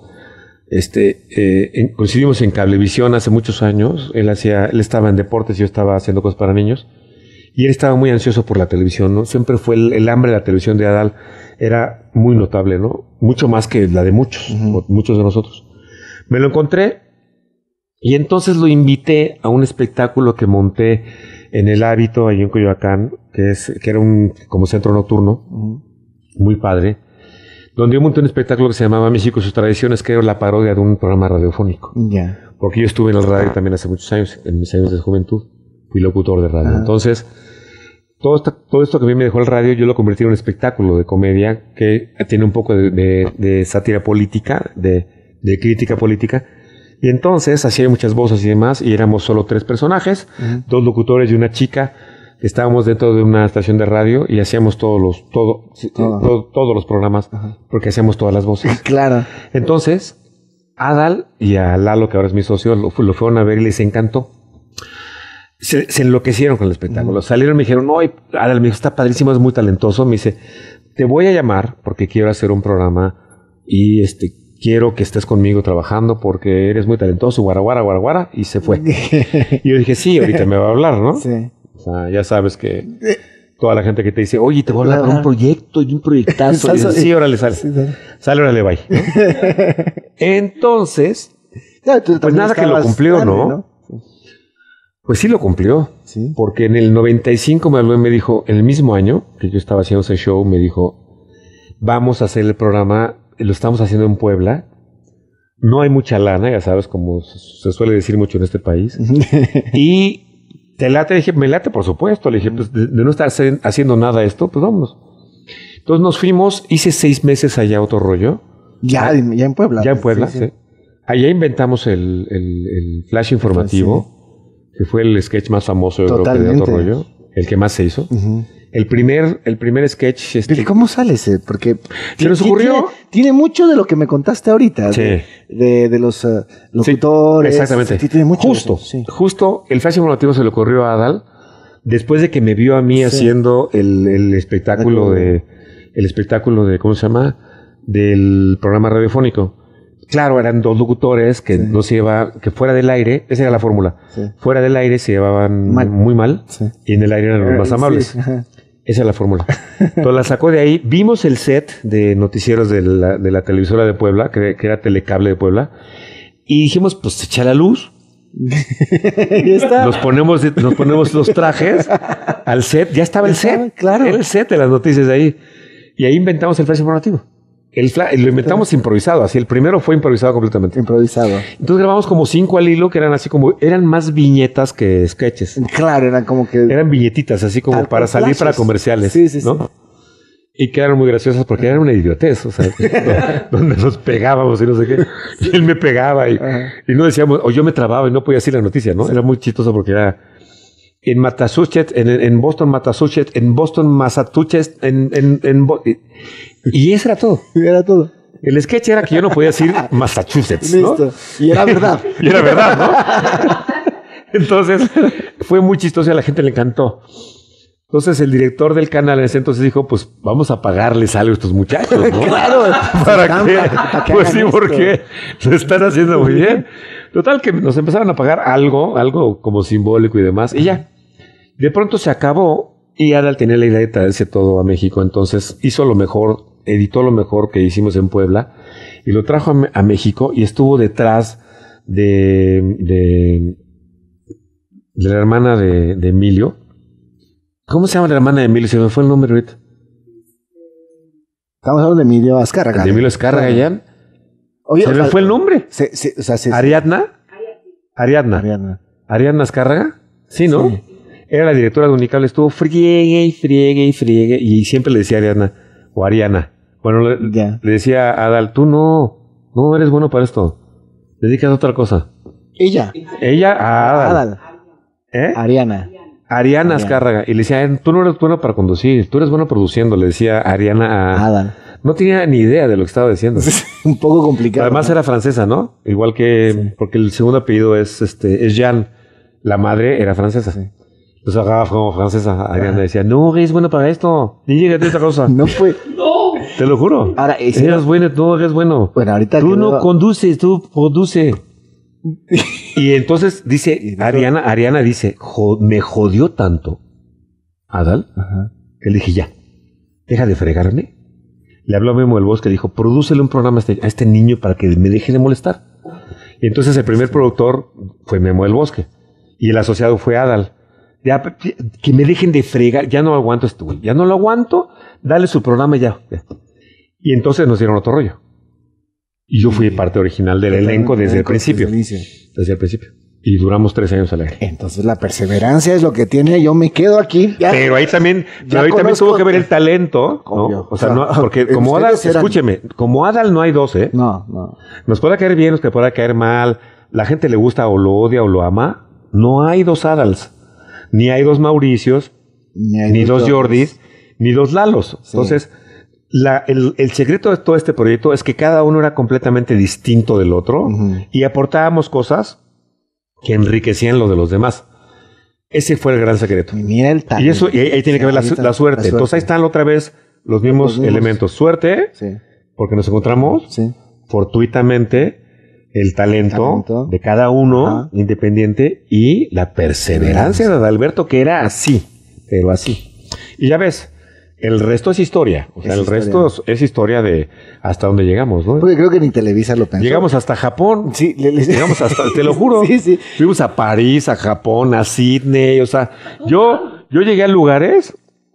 Speaker 6: Coincidimos en Cablevisión hace muchos años. Él estaba en deportes y yo estaba haciendo cosas para niños. Y él estaba muy ansioso por la televisión, ¿no? Siempre fue el hambre de la televisión de Adal. Era muy notable, ¿no? Mucho más que la de muchos, uh-huh. Muchos de nosotros. Me lo encontré y entonces lo invité a un espectáculo que monté en El Hábito, ahí en Coyoacán, que era un como centro nocturno, uh-huh. Muy padre, donde yo monté un espectáculo que se llamaba México y sus tradiciones, que era la parodia de un programa radiofónico.
Speaker 1: Yeah.
Speaker 6: Porque yo estuve en el radio también hace muchos años, en mis años de juventud. Fui locutor de radio. Uh-huh. Entonces, todo esto que a mí me dejó el radio, yo lo convertí en un espectáculo de comedia que tiene un poco de sátira política, de crítica política. Y entonces hacía muchas voces y demás, y éramos solo 3 personajes, uh-huh. 2 locutores y una chica. Estábamos dentro de una estación de radio y hacíamos todos los programas, uh-huh. Porque hacíamos todas las voces.
Speaker 1: Claro.
Speaker 6: Entonces, Adal y a Lalo, que ahora es mi socio, lo fueron a ver y les encantó. Se enloquecieron con el espectáculo. Uh-huh. Salieron y me dijeron, no, Adal, me dijo, está padrísimo, es muy talentoso. Me dice, te voy a llamar porque quiero hacer un programa y quiero que estés conmigo trabajando porque eres muy talentoso, guara. Y se fue. Y yo dije, sí, ahorita me va a hablar, ¿no?
Speaker 1: Sí.
Speaker 6: O sea, ya sabes que toda la gente que te dice, oye, te voy a hablar para un proyecto y un proyectazo. Y dices, sí, órale, sale. Sale, órale, bye, ¿no? Entonces, pues nada que lo cumplió, ¿no? Pues sí lo cumplió. ¿Sí? Porque en el 95 me habló y me dijo, en el mismo año que yo estaba haciendo ese show, me dijo, vamos a hacer el programa, lo estamos haciendo en Puebla. No hay mucha lana, ya sabes, como se suele decir mucho en este país. Y ¿Te late? Dije, me late, por supuesto. Le dije, pues de no estar haciendo nada esto, pues vámonos. Entonces nos fuimos, hice 6 meses allá otro rollo.
Speaker 1: Ya en Puebla.
Speaker 6: Ya en Puebla, sí. Allá inventamos el flash informativo, que fue el sketch más famoso de otro rollo, el que más se hizo. El primer sketch...
Speaker 1: ¿Pero cómo sale ese? Porque
Speaker 6: se nos ocurrió...
Speaker 1: Tiene mucho de lo que me contaste ahorita.
Speaker 6: Sí.
Speaker 1: De los locutores.
Speaker 6: Sí, exactamente.
Speaker 1: Tiene mucho
Speaker 6: Justo el flash informativo se le ocurrió a Adal después de que me vio a mí haciendo el espectáculo de... El espectáculo de... ¿Cómo se llama? Del programa radiofónico. Claro, eran 2 locutores que no se llevaban... Que fuera del aire... Esa era la fórmula. Sí. Fuera del aire se llevaban muy mal. Sí. Y en el aire eran los más amables. Sí. Esa es la fórmula. Entonces la sacó de ahí. Vimos el set de noticieros de la televisora de Puebla, que era Telecable de Puebla. Y dijimos, pues echa la luz.
Speaker 1: Ya está.
Speaker 6: Nos ponemos los trajes al set. Ya estaba el set.
Speaker 1: Claro.
Speaker 6: Era el set de las noticias de ahí. Y ahí inventamos el flash informativo. Lo inventamos improvisado, así el primero fue improvisado completamente.
Speaker 1: Improvisado.
Speaker 6: Entonces grabamos como 5 al hilo, que eran más viñetas que sketches.
Speaker 1: Claro, eran como que...
Speaker 6: Eran viñetitas, así como para salir para comerciales.
Speaker 1: Sí.
Speaker 6: Y quedaron muy graciosas porque era una idiotez, o sea, donde nos pegábamos y no sé qué. Y él me pegaba y no decíamos, o yo me trababa y no podía decir la noticia, ¿no? Sí. Era muy chistoso porque era... En Massachusetts, en Boston, Massachusetts, en Boston, Massachusetts, y eso era todo.
Speaker 1: Era todo.
Speaker 6: El sketch era que yo no podía decir Massachusetts, ¿no?
Speaker 1: Listo. Y era verdad.
Speaker 6: ¿No? Entonces, fue muy chistoso y a la gente le encantó. Entonces, el director del canal en ese entonces dijo, pues, vamos a pagarles algo a estos muchachos, ¿no?
Speaker 1: Claro.
Speaker 6: ¿Para qué? Pues sí, porque lo están haciendo muy bien. Total, que nos empezaron a pagar algo como simbólico y demás, y ya. De pronto se acabó y Adal tenía la idea de traerse todo a México, entonces hizo lo mejor, editó lo mejor que hicimos en Puebla y lo trajo a México y estuvo detrás de la hermana de Emilio. ¿Cómo se llama la hermana de Emilio? Se me fue el nombre ahorita.
Speaker 1: Estamos hablando de Emilio Azcárraga.
Speaker 6: De Emilio Azcárraga, ya. Oye, se me fue el nombre. ¿Ariadna? ¿Ariadna Azcárraga? Sí, ¿no? Sí. Era la directora de Unicable, estuvo friegue y siempre le decía Ariadna o Ariana. Bueno, le decía a Adal, tú no eres bueno para esto. Dedícate a otra cosa.
Speaker 1: Ella
Speaker 6: a Adal. Ariana Azcárraga. Y le decía, tú no eres bueno para conducir, tú eres bueno produciendo, le decía Ariana a Adal. No tenía ni idea de lo que estaba diciendo.
Speaker 1: Un poco complicado.
Speaker 6: Además era francesa, ¿no? Igual que... Porque el segundo apellido es Jean. La madre era francesa. Sí. Entonces agarraba como francesa. Ariana decía, no, eres bueno para esto. Ni llegué a esta cosa.
Speaker 1: No fue...
Speaker 6: ¡No! Te lo juro.
Speaker 1: Ahora,
Speaker 6: eres bueno, tú eres bueno.
Speaker 1: Bueno, ahorita...
Speaker 6: Tú no conduces, tú produce. Y entonces dice... Ariana dice, me jodió tanto Adal, que le dije, ya, deja de fregarme. Le habló a Memo del Bosque, dijo, prodúcele un programa a este niño para que me deje de molestar. Y entonces el primer productor fue Memo del Bosque. Y el asociado fue Adal. Ya, que me dejen de fregar, ya no aguanto esto, güey. Ya no lo aguanto, dale su programa ya. Y entonces nos dieron otro rollo. Y yo fui parte original del elenco desde el principio. Desde el principio. Y duramos 3 años al aire.
Speaker 1: Entonces la perseverancia es lo que tiene. Yo me quedo aquí.
Speaker 6: Pero ahí también tuvo que ver el talento, ¿no? O sea, no, porque como Adal, escúcheme, como Adal no hay dos, ¿eh?
Speaker 1: No.
Speaker 6: Nos puede caer bien, nos puede caer mal. La gente le gusta o lo odia o lo ama. No hay 2 Adals. Ni hay 2 Mauricios, ni 2 Jordis, ni 2 Lalos. Sí. Entonces, el secreto de todo este proyecto es que cada uno era completamente distinto del otro y aportábamos cosas que enriquecían lo de los demás. Ese fue el gran secreto.
Speaker 1: Mira el talento.
Speaker 6: Y ahí tiene que ver la suerte. Entonces ahí están otra vez los mismos elementos. Suerte, porque nos encontramos fortuitamente el talento de cada uno independiente y la perseverancia de Adalberto, que era así, pero así. Y ya ves, el resto es historia. O sea, el resto es historia de hasta dónde llegamos, ¿no?
Speaker 1: Porque creo que ni Televisa lo pensó.
Speaker 6: Llegamos hasta Japón.
Speaker 1: Sí,
Speaker 6: llegamos hasta, te lo juro.
Speaker 1: Sí.
Speaker 6: Fuimos a París, a Japón, a Sydney. O sea, yo llegué a lugares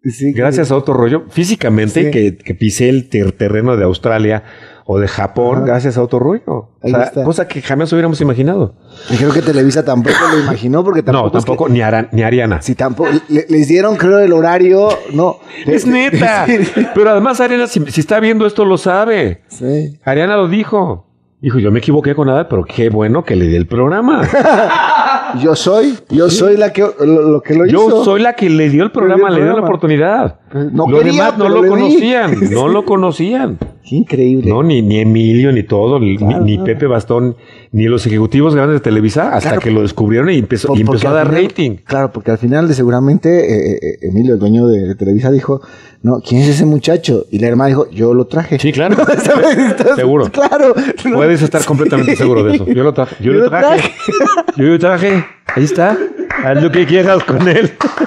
Speaker 1: Sí,
Speaker 6: gracias a Otto Rollo, físicamente, que pisé el terreno de Australia o de Japón, gracias a Otto Rollo. O sea, cosa que jamás hubiéramos imaginado.
Speaker 1: Y creo que Televisa tampoco lo imaginó, porque tampoco...
Speaker 6: No, tampoco, ni Ariana.
Speaker 1: Sí, tampoco. Les dieron, creo, el horario, no.
Speaker 6: Es neta. Pero además Ariana, si está viendo esto, lo sabe.
Speaker 1: Sí.
Speaker 6: Ariana lo dijo. Dijo, yo me equivoqué con nada, pero qué bueno que le di el programa.
Speaker 1: Yo soy la que lo hizo.
Speaker 6: Yo soy la que le dio el programa, le dio la oportunidad.
Speaker 1: No
Speaker 6: Los
Speaker 1: quería,
Speaker 6: demás no
Speaker 1: pero
Speaker 6: lo
Speaker 1: le
Speaker 6: conocían,
Speaker 1: di.
Speaker 6: no lo conocían.
Speaker 1: Qué increíble.
Speaker 6: No, ni Emilio, ni todo, ni Pepe Bastón, ni los ejecutivos grandes de Televisa, hasta que lo descubrieron y empezó a dar rating.
Speaker 1: Claro, porque al final seguramente Emilio, el dueño de Televisa, dijo, no, ¿quién es ese muchacho? Y la hermana dijo, yo lo traje.
Speaker 6: Sí, claro. Seguro.
Speaker 1: Claro.
Speaker 6: Puedes estar completamente seguro de eso. Yo lo traje. Yo lo traje. Ahí está. Haz lo que quieras con él.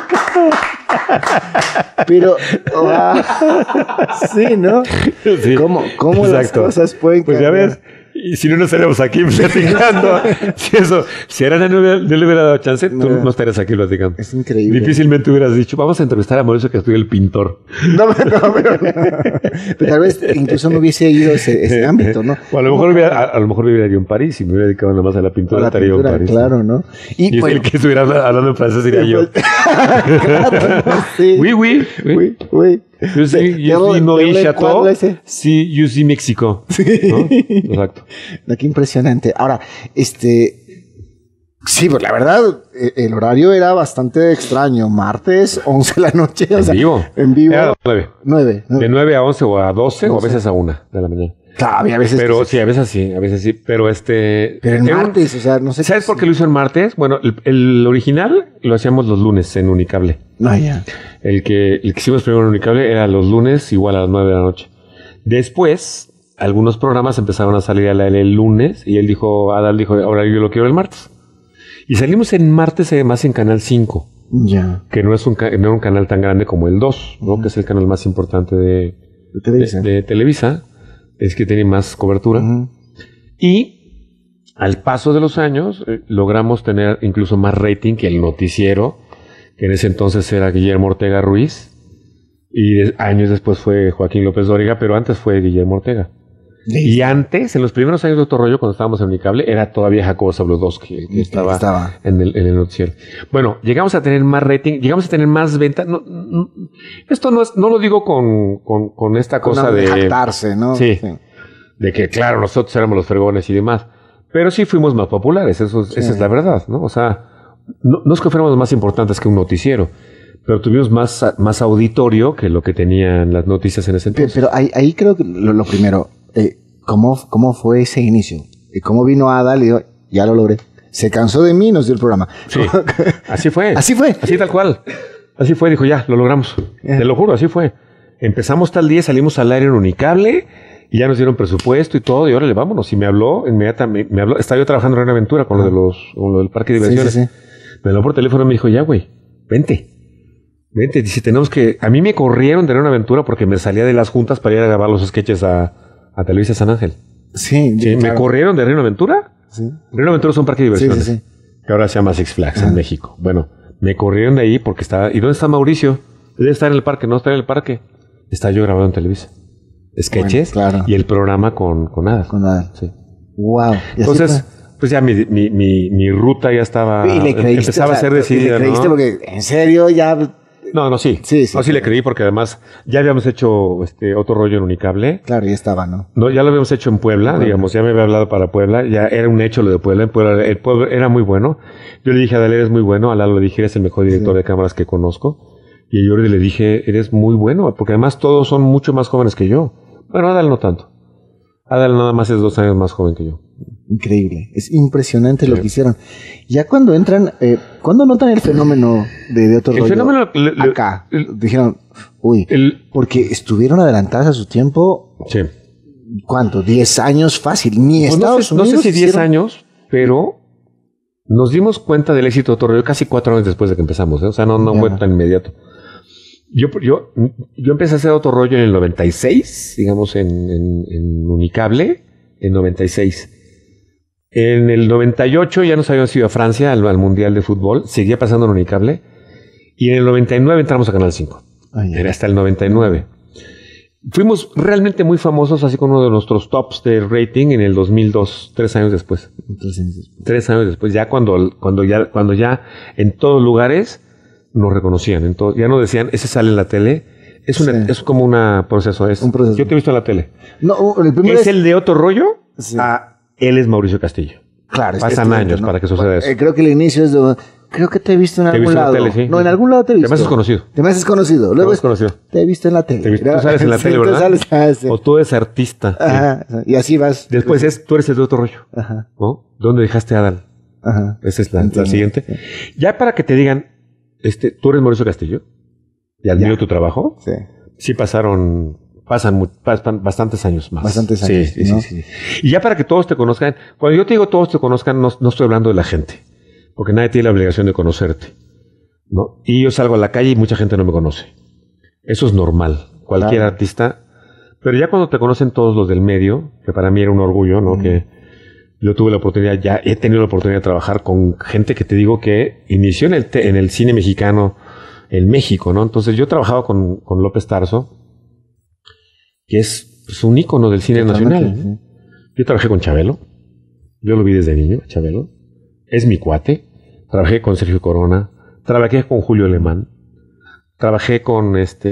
Speaker 1: Pero, sí, ¿no?
Speaker 6: Sí,
Speaker 1: ¿Cómo las cosas pueden
Speaker 6: cambiar? Pues ya ves, y si no estaríamos aquí platicando. si Ariana no le hubiera dado chance, tú no estarías aquí platicando.
Speaker 1: Es increíble.
Speaker 6: Difícilmente hubieras dicho, vamos a entrevistar a Mauricio Castillo, el pintor.
Speaker 1: Pero tal vez incluso no hubiese ido ese ámbito, ¿no?
Speaker 6: O a lo mejor viviría yo en París y me hubiera dedicado nada más a la pintura, estaría yo en París.
Speaker 1: Claro, ¿no?
Speaker 6: Y bueno, el que estuviera hablando en francés sería yo.
Speaker 1: Claro, ¿no? Sí.
Speaker 6: Oui. Yo soy Maurice Chateau. Sí, yo soy México. Sí. ¿No? Exacto.
Speaker 1: No, qué impresionante. Ahora, sí, pues la verdad, el horario era bastante extraño. Martes, 11 de la noche.
Speaker 6: En vivo.
Speaker 1: Era 9.
Speaker 6: De 9 a 11 o a 12 o a veces a 1 de la mañana.
Speaker 1: Claro, a veces.
Speaker 6: Pero sí, a veces sí. Pero
Speaker 1: Pero en martes, o sea, no sé.
Speaker 6: ¿Sabes por qué lo hizo en martes? Bueno, el original lo hacíamos los lunes en Unicable.
Speaker 1: Ya.
Speaker 6: El que hicimos primero en Unicable era los lunes igual a las 9 de la noche. Después, algunos programas empezaron a salir al aire el lunes y Adal dijo, ahora yo lo quiero el martes. Y salimos en martes además en Canal 5.
Speaker 1: Ya.
Speaker 6: Que no era un canal tan grande como el 2, ¿no? Que es el canal más importante de Televisa. Es que tiene más cobertura. Y al paso de los años logramos tener incluso más rating que el noticiero, que en ese entonces era Guillermo Ortega Ruiz, y años después fue Joaquín López Dóriga, pero antes fue Guillermo Ortega. Y antes, en los primeros años de Otto Rollo, cuando estábamos en Unicable, era todavía Jacobo Zabludowski, que estaba en el noticiero. Bueno, llegamos a tener más rating, llegamos a tener más venta. Esto no lo digo con esta cosa de
Speaker 1: jactarse, ¿no?
Speaker 6: Sí. De que, claro, nosotros éramos los fregones y demás. Pero sí fuimos más populares, esa es la verdad, ¿no? O sea, no es que fuéramos más importantes que un noticiero, pero tuvimos más auditorio que lo que tenían las noticias en ese entonces.
Speaker 1: Pero ahí creo que lo primero, ¿cómo fue ese inicio? ¿Cómo vino Adal y dijo, ya lo logré? Se cansó de mí y nos dio el programa.
Speaker 6: Sí, así fue.
Speaker 1: Así fue.
Speaker 6: Así tal cual. Así fue, dijo, ya, lo logramos. Te lo juro, así fue. Empezamos tal día, salimos al aire en Unicable y ya nos dieron presupuesto y todo, y órale, vámonos. Y me habló inmediatamente, estaba yo trabajando en una aventura con lo del parque de diversiones. Sí. Me habló por teléfono y me dijo, ya, güey, vente, dice, a mí me corrieron de una aventura porque me salía de las juntas para ir a grabar los sketches a Televisa San Ángel.
Speaker 1: Sí,
Speaker 6: claro. Me corrieron de Reino Aventura.
Speaker 1: Sí.
Speaker 6: Reino Aventura es un parque de diversiones.
Speaker 1: Sí.
Speaker 6: Que ahora se llama Six Flags en México. Bueno, me corrieron de ahí porque estaba... ¿Y dónde está Mauricio? Debe estar en el parque. No está en el parque. Está yo grabando en Televisa. Sketches.
Speaker 1: Bueno, claro.
Speaker 6: Y el programa con Adal.
Speaker 1: Con Adal.
Speaker 6: Sí.
Speaker 1: Wow.
Speaker 6: Entonces, pues ya mi ruta ya estaba...
Speaker 1: Y le creíste,
Speaker 6: empezaba a ser decidida,
Speaker 1: le creíste,
Speaker 6: ¿no?
Speaker 1: Porque en serio ya...
Speaker 6: No, sí. Sí, le creí porque además ya habíamos hecho Otto Rollo en Unicable.
Speaker 1: Claro, ya estaba, ¿no?
Speaker 6: No, ya lo habíamos hecho en Puebla, digamos, ya me había hablado para Puebla, ya era un hecho lo de Puebla. En Puebla, el pueblo era muy bueno. Yo le dije a Adal, eres muy bueno. A Lalo le dije, eres el mejor director de cámaras que conozco. Y a Jordi le dije, eres muy bueno, porque además todos son mucho más jóvenes que yo. Bueno, Adal no tanto. Adal nada más es 2 años más joven que yo.
Speaker 1: Increíble, es impresionante lo que hicieron. Ya cuando entran, ¿cuándo notan el fenómeno de Otto Rollo?
Speaker 6: El fenómeno
Speaker 1: acá, dijeron, uy, porque estuvieron adelantadas a su tiempo.
Speaker 6: Sí.
Speaker 1: ¿Cuánto? 10 años fácil, ni Estados Unidos.
Speaker 6: No sé si 10 años, pero nos dimos cuenta del éxito de Otto Rollo casi 4 años después de que empezamos, ¿eh? O sea, no fue tan inmediato. Yo empecé a hacer Otto Rollo en el 96, digamos, en Unicable, en 96. En el 98 ya nos habíamos ido a Francia al Mundial de Fútbol, seguía pasando en Unicable, y en el 99 entramos a Canal 5. Era hasta el 99. Fuimos realmente muy famosos, así como uno de nuestros tops de rating en el 2002, 3 años después. 3 años después, ya cuando ya en todos lugares nos reconocían. Ya no decían, ese sale en la tele. Es como un proceso. Yo te he visto en la tele.
Speaker 1: No, el primero
Speaker 6: es el de Otro Rollo. Sí. Él es Mauricio Castillo.
Speaker 1: Claro.
Speaker 6: Pasan años para que suceda eso.
Speaker 1: Creo que el inicio es de... Creo que te he visto en algún lado. En la tele, sí. No, en algún lado te he visto.
Speaker 6: Te me haces conocido.
Speaker 1: Luego te he visto en la tele.
Speaker 6: Tú sales en la tele, ¿verdad? O tú eres artista.
Speaker 1: Ajá. Sí. Y así vas.
Speaker 6: Después tú eres el de Otro Rollo. Ajá. ¿No? ¿Dónde dejaste a Adal? Ajá. Esa es la siguiente. Sí. Ya para que te digan, tú eres Mauricio Castillo. Y admiro tu trabajo. Sí. Sí pasan bastantes años más.
Speaker 1: Bastantes años.
Speaker 6: Sí. Y ya para que todos te conozcan, cuando yo te digo todos te conozcan, no estoy hablando de la gente. Porque nadie tiene la obligación de conocerte, ¿no? Y yo salgo a la calle y mucha gente no me conoce. Eso es normal. Cualquier artista. Pero ya cuando te conocen todos los del medio, que para mí era un orgullo, ¿no? Que yo tuve la oportunidad, ya he tenido la oportunidad de trabajar con gente que te digo que inició en el cine mexicano en México, ¿no? Entonces yo trabajaba con López Tarso, que es un ícono del cine nacional. Sí. Yo trabajé con Chabelo. Yo lo vi desde niño, Chabelo. Es mi cuate. Trabajé con Sergio Corona. Trabajé con Julio Alemán. Trabajé con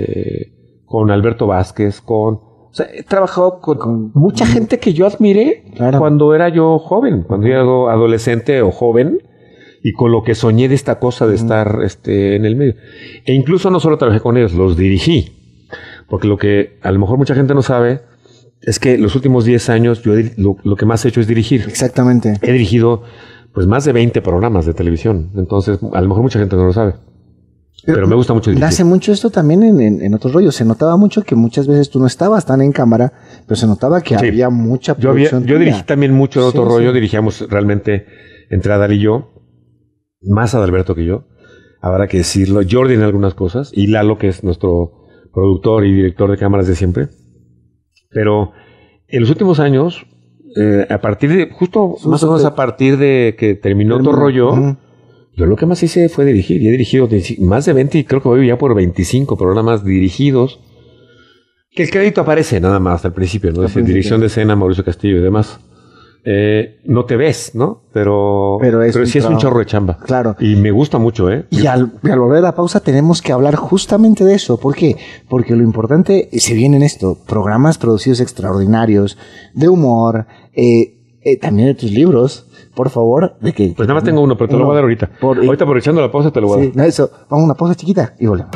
Speaker 6: Alberto Vázquez. O sea, he trabajado con mucha gente que yo admiré cuando era yo joven, cuando era adolescente o joven, y con lo que soñé de esta cosa de estar en el medio. E incluso no solo trabajé con ellos, los dirigí. Porque lo que a lo mejor mucha gente no sabe es que los últimos 10 años yo lo que más he hecho es dirigir.
Speaker 1: Exactamente.
Speaker 6: He dirigido pues más de 20 programas de televisión. Entonces, a lo mejor mucha gente no lo sabe. Pero me gusta mucho dirigir.
Speaker 1: Hace mucho esto también en Otro Rollo. Se notaba mucho que muchas veces tú no estabas tan en cámara, pero se notaba que había mucha producción.
Speaker 6: Yo dirigí también mucho en Otro Rollo. Dirigíamos realmente entre Adal y yo, más Adalberto que yo. Habrá que decirlo. Jordi en algunas cosas. Y Lalo, que es nuestro productor y director de cámaras de siempre. Pero en los últimos años... a partir de, justo más o menos a partir de que terminó Otro Rollo, yo lo que más hice fue dirigir. Y he dirigido más de 20, y creo que voy ya por 25 programas dirigidos. Que el crédito aparece nada más al principio, ¿no? Es dirección de escena, Mauricio Castillo y demás. No te ves, ¿no? Pero sí es un chorro de chamba.
Speaker 1: Claro.
Speaker 6: Y me gusta mucho, ¿eh?
Speaker 1: Y al volver a la pausa tenemos que hablar justamente de eso. ¿Por qué? Porque lo importante se viene en esto. Programas producidos extraordinarios, de humor, también de tus libros. Por favor, de que...
Speaker 6: Pues nada más tengo uno, pero te lo voy a dar ahorita. Ahorita aprovechando la pausa te lo voy a dar.
Speaker 1: No, eso. Vamos a una pausa chiquita y volvemos.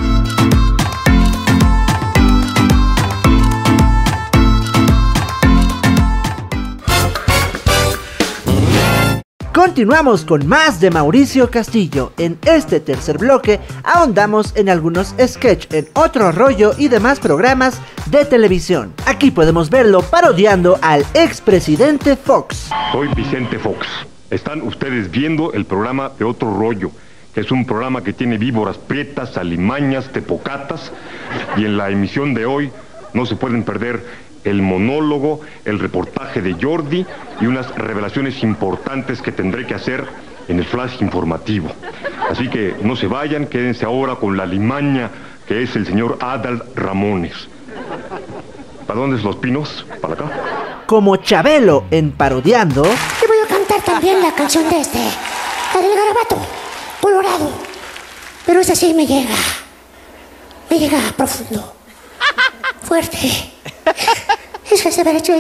Speaker 2: Continuamos con más de Mauricio Castillo. En este tercer bloque ahondamos en algunos sketches en Otro Rollo y demás programas de televisión. Aquí podemos verlo parodiando al expresidente Fox.
Speaker 9: Soy Vicente Fox. Están ustedes viendo el programa de Otro Rollo, que es un programa que tiene víboras prietas, alimañas, tepocatas, y en la emisión de hoy no se pueden perder el monólogo, el reportaje de Jordi y unas revelaciones importantes que tendré que hacer en el flash informativo. Así que no se vayan, quédense ahora con la limaña que es el señor Adal Ramones. ¿Para dónde es Los Pinos? ¿Para acá?
Speaker 2: Como Chabelo en Parodiando.
Speaker 10: Te voy a cantar también la canción de la del garabato colorado. Pero esa sí me llega profundo, fuerte. Es que se me ha hecho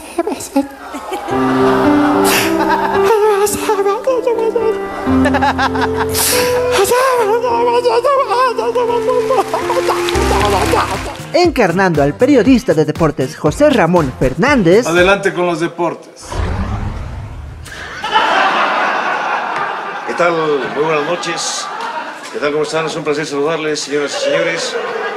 Speaker 2: encarnando al periodista de deportes José Ramón Fernández.
Speaker 11: Adelante con los deportes. ¿Qué tal? Muy buenas noches. ¿Qué tal? ¿Cómo están? Es un placer saludarles, señoras y señores.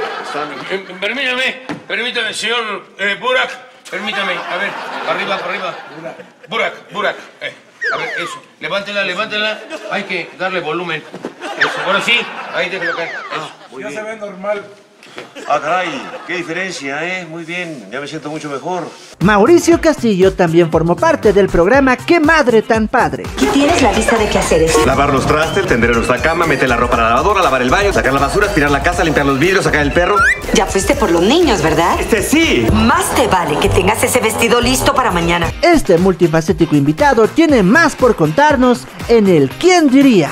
Speaker 12: Permítame, señor Burak, permítame, a ver, arriba. Burak, a ver, eso, levántela, hay que darle volumen. Eso, ahora sí, ahí déjelo caer.
Speaker 11: Ya se ve normal. Ah, caray, qué diferencia, ¿eh? Muy bien, ya me siento mucho mejor.
Speaker 2: Mauricio Castillo también formó parte del programa ¡Qué madre tan padre!
Speaker 13: ¿Qué tienes la lista de quehaceres?
Speaker 14: Lavar los trastes, tender nuestra cama, meter la ropa a la lavadora, lavar el baño, sacar la basura, aspirar la casa, limpiar los vidrios, sacar el perro.
Speaker 13: Ya fuiste por los niños, ¿verdad?
Speaker 14: Sí.
Speaker 13: Más te vale que tengas ese vestido listo para mañana.
Speaker 2: Este multifacético invitado tiene más por contarnos en el ¿Quién diría?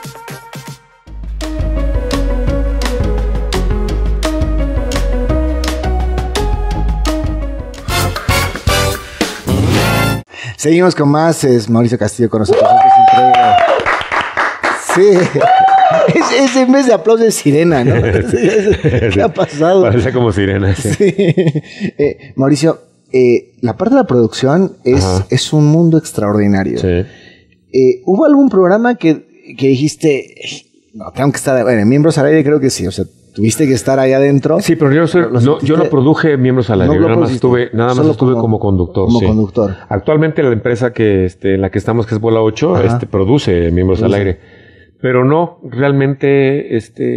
Speaker 1: Seguimos con más, es Mauricio Castillo con nosotros. Sí, es en vez de aplauso de sirena, ¿no? ¿Qué ha pasado?
Speaker 6: Parece como sirena, sí.
Speaker 1: Mauricio, la parte de la producción es un mundo extraordinario.
Speaker 6: Sí.
Speaker 1: ¿Hubo algún programa que dijiste, no, tengo que estar, bueno, Miembros al Aire creo que sí, o sea, tuviste que estar ahí adentro?
Speaker 6: Sí, pero yo no produje Miembros al Aire, nada más estuve como conductor.
Speaker 1: Como conductor.
Speaker 6: Actualmente la empresa en la que estamos, que es Bola 8, produce Miembros al Aire. Pero no, realmente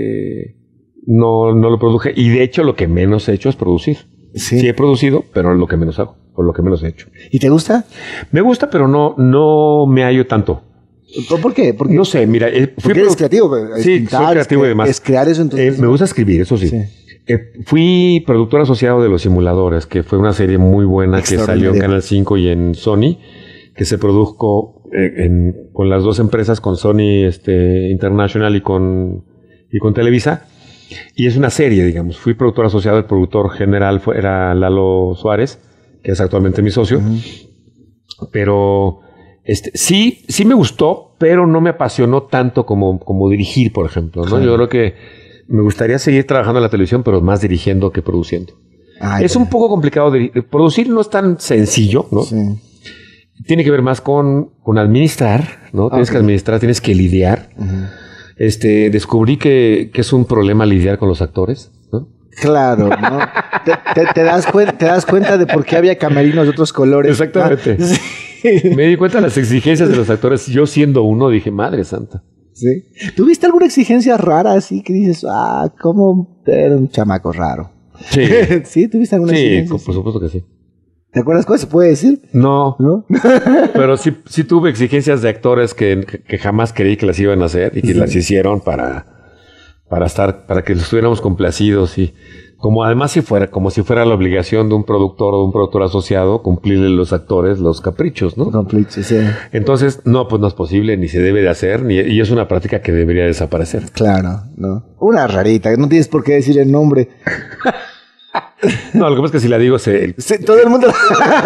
Speaker 6: no lo produje. Y de hecho lo que menos he hecho es producir. Sí he producido, pero lo que menos hago, por lo que menos he hecho.
Speaker 1: ¿Y te gusta?
Speaker 6: Me gusta, pero no me hallo tanto.
Speaker 1: ¿Por qué? Porque
Speaker 6: no sé, mira,
Speaker 1: porque eres creativo.
Speaker 6: Sí, pintar, soy creativo y demás.
Speaker 1: Es crear eso. Entonces,
Speaker 6: me gusta escribir, eso sí. Fui productor asociado de Los Simuladores, que fue una serie muy buena que salió en Canal 5 y en Sony, que se produjo con las dos empresas, con Sony International y con Televisa. Y es una serie, digamos. Fui productor asociado, el productor general era Lalo Suárez, que es actualmente mi socio. Pero sí me gustó, pero no me apasionó tanto como dirigir, por ejemplo, ¿no? Yo creo que me gustaría seguir trabajando en la televisión, pero más dirigiendo que produciendo. Es un poco complicado. Producir no es tan sencillo, ¿no? Sí. Tiene que ver más con administrar, ¿no? Tienes que administrar, tienes que lidiar. Descubrí que es un problema lidiar con los actores, ¿no?
Speaker 1: Claro, ¿no? te das cuenta de por qué había camerinos de otros colores.
Speaker 6: Exactamente. Me di cuenta de las exigencias de los actores. Yo siendo uno dije, madre santa.
Speaker 1: ¿Sí? ¿Tuviste alguna exigencia rara así que dices, cómo era un chamaco raro?
Speaker 6: Sí.
Speaker 1: ¿Sí? ¿Tuviste alguna exigencia?
Speaker 6: Sí, por supuesto que sí.
Speaker 1: ¿Te acuerdas cómo se puede decir?
Speaker 6: No. Pero sí tuve exigencias de actores que jamás creí que las iban a hacer y que las hicieron para que estuviéramos complacidos y como además si fuera la obligación de un productor o de un productor asociado cumplirle a los actores los caprichos, ¿no?
Speaker 1: Caprichos, sí.
Speaker 6: Entonces, no es posible, ni se debe de hacer, y es una práctica que debería desaparecer.
Speaker 1: Claro, ¿no? Una rarita, no tienes por qué decir el nombre.
Speaker 6: No, lo que pasa es que si la digo
Speaker 1: todo el mundo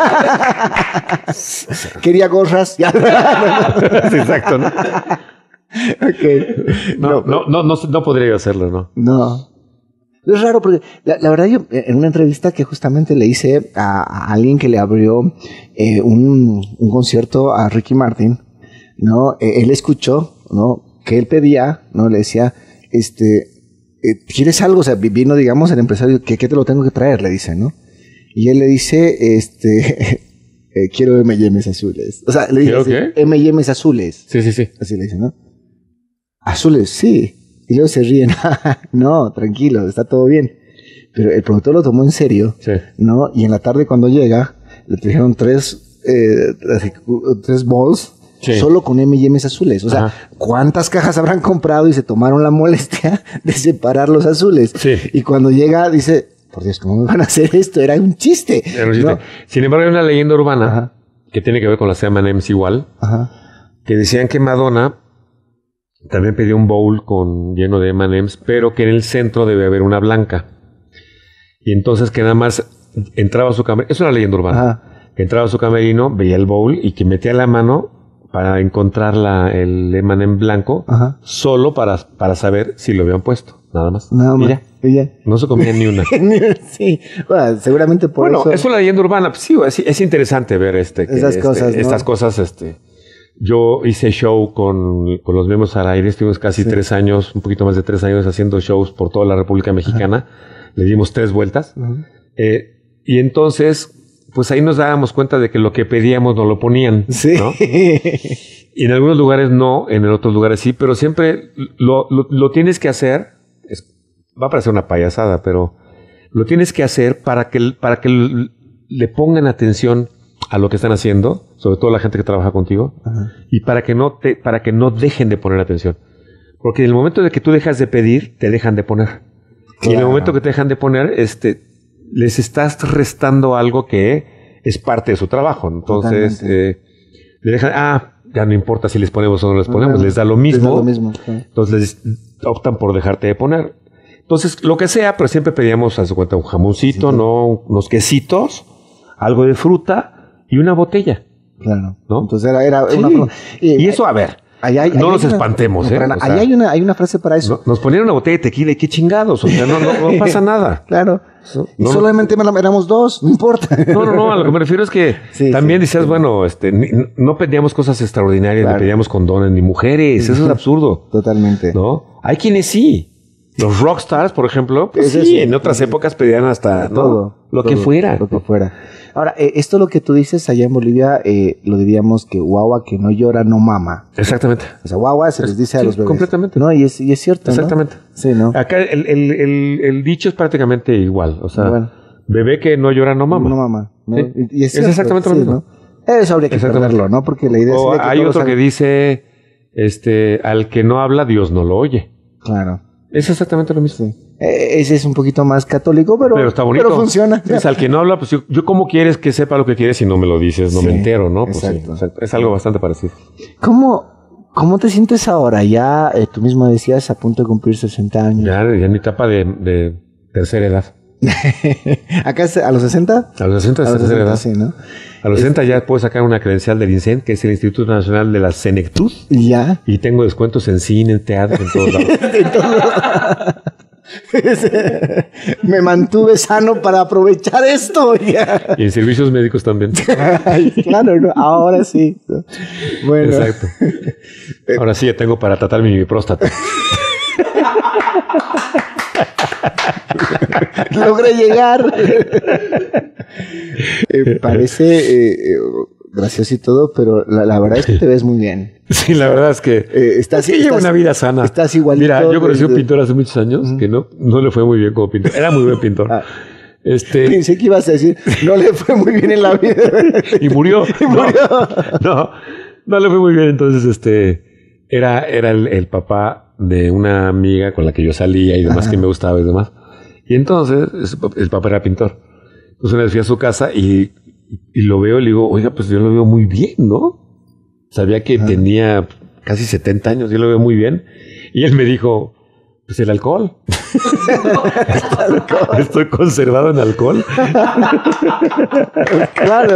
Speaker 1: quería gorras.
Speaker 6: Sí, exacto, ¿no?
Speaker 1: Okay.
Speaker 6: No podría hacerlo, ¿no?
Speaker 1: No. Es raro porque la verdad yo en una entrevista que justamente le hice a alguien que le abrió un concierto a Ricky Martin, ¿no? Él escuchó, ¿no? Que él pedía, ¿no? Le decía, ¿quieres algo? O sea, vino, digamos, el empresario, ¿qué te lo tengo que traer? Le dice, ¿no? Y él le dice, quiero M&M's azules. O sea, le dice, M&M's azules.
Speaker 6: Sí.
Speaker 1: Así le dice, ¿no? Azules, sí. Y luego se ríen. No, tranquilo, está todo bien. Pero el productor lo tomó en serio, ¿no? Y en la tarde cuando llega, le trajeron tres balls solo con M&M's azules. O sea, ¿cuántas cajas habrán comprado y se tomaron la molestia de separar los azules? Sí. Y cuando llega, dice, por Dios, ¿cómo me van a hacer esto? Era un chiste. ¿No?
Speaker 6: Sin embargo, hay una leyenda urbana que tiene que ver con las M&M's igual, que decían que Madonna también pidió un bowl lleno de M&M's, pero que en el centro debe haber una blanca. Y entonces que nada más entraba a su camerino. Es una leyenda urbana. Que entraba a su camerino, veía el bowl y que metía la mano para encontrar el M&M blanco, solo para saber si lo habían puesto. Nada más.
Speaker 1: Ya.
Speaker 6: No se comía ni una.
Speaker 1: Sí. Bueno, seguramente por eso.
Speaker 6: Bueno, es una leyenda urbana. Sí, es interesante ver estas cosas. Yo hice show con los Miembros al Aire. Estuvimos casi 3 años, un poquito más de 3 años haciendo shows por toda la República Mexicana. Le dimos 3 vueltas. Y entonces, pues ahí nos dábamos cuenta de que lo que pedíamos nos lo ponían. Sí. ¿No? Y en algunos lugares no, en otros lugares sí, pero siempre lo tienes que hacer. va a parecer una payasada, pero lo tienes que hacer para que le pongan atención a lo que están haciendo, sobre todo la gente que trabaja contigo, y para que no dejen de poner atención. Porque en el momento de que tú dejas de pedir, te dejan de poner. Claro. Y en el momento que te dejan de poner, les estás restando algo que es parte de su trabajo. Entonces, le dejan, ya no importa si les ponemos o no les ponemos, les da lo mismo. Claro. Entonces, optan por dejarte de poner. Entonces, lo que sea, pero siempre pedíamos, haz de cuenta, un jamoncito, ¿no? Unos quesitos, algo de fruta y una botella.
Speaker 1: Claro.
Speaker 6: ¿No?
Speaker 1: Entonces era
Speaker 6: sí. Y eso, a ver, no nos espantemos, ¿eh?
Speaker 1: Ahí hay una frase para eso.
Speaker 6: Nos ponían una botella de tequila y qué chingados, o sea, no pasa nada.
Speaker 1: Claro. Y solamente éramos dos, no importa.
Speaker 6: No, a lo que me refiero es que también decías, bueno, no pedíamos cosas extraordinarias, ni pedíamos condones, ni mujeres, eso es absurdo.
Speaker 1: Totalmente.
Speaker 6: ¿No? Hay quienes sí. Los rockstars, por ejemplo, pues sí, en otras épocas pedían hasta lo que fuera.
Speaker 1: Ahora, esto lo que tú dices allá en Bolivia, lo diríamos que guagua que no llora no mama.
Speaker 6: Exactamente.
Speaker 1: O sea, guagua se les dice a los bebés.
Speaker 6: Completamente.
Speaker 1: No, y es cierto,
Speaker 6: exactamente.
Speaker 1: ¿no? Sí, ¿no?
Speaker 6: Acá el dicho es prácticamente igual. O sea, bebé que no llora no mama.
Speaker 1: No mama. ¿no?
Speaker 6: ¿Sí?
Speaker 1: Y es cierto,
Speaker 6: exactamente lo mismo.
Speaker 1: ¿no? Eso habría que perderlo, ¿no? Porque la idea es que
Speaker 6: hay otro que dice, al que no habla, Dios no lo oye.
Speaker 1: Claro.
Speaker 6: Es exactamente lo mismo.
Speaker 1: Sí. Ese es un poquito más católico, pero
Speaker 6: está bonito.
Speaker 1: Pero funciona.
Speaker 6: Es al que no habla, pues yo ¿cómo quieres que sepa lo que quieres si no me lo dices? No me entero, ¿no? Pues
Speaker 1: exacto.
Speaker 6: Es algo bastante parecido.
Speaker 1: ¿Cómo te sientes ahora? Ya tú mismo decías a punto de cumplir 60 años.
Speaker 6: Ya en mi etapa de tercera edad.
Speaker 1: ¿Acá a los 60?
Speaker 6: A los 60 es tercera edad.
Speaker 1: Sí, ¿no?
Speaker 6: A los 60 ya puedo sacar una credencial del INSEN, que es el Instituto Nacional de la Senectud.
Speaker 1: Ya.
Speaker 6: Y tengo descuentos en cine, en teatro, en todos lados.
Speaker 1: Me mantuve sano para aprovechar esto. Ya.
Speaker 6: Y en servicios médicos también.
Speaker 1: Claro, ¿no? Ahora sí. Bueno.
Speaker 6: Exacto. Ahora sí ya tengo para tratar mi próstata.
Speaker 1: Logré llegar. Parece gracioso y todo, pero la verdad es que te ves muy bien.
Speaker 6: Sí, la verdad es que lleva una vida sana.
Speaker 1: Estás igualito.
Speaker 6: Mira, yo conocí a un pintor hace muchos años que no le fue muy bien como pintor. Era muy buen pintor.
Speaker 1: Pensé que ibas a decir, no le fue muy bien en la vida.
Speaker 6: Y murió. No le fue muy bien. Entonces, era el papá de una amiga con la que yo salía y demás, que me gustaba y demás. Y entonces, el papá era pintor. Entonces una vez fui a su casa y lo veo y le digo, oiga, pues yo lo veo muy bien, ¿no? Sabía que tenía casi 70 años, yo lo veo muy bien. Y él me dijo, pues el alcohol. Estoy conservado en alcohol.
Speaker 1: Claro.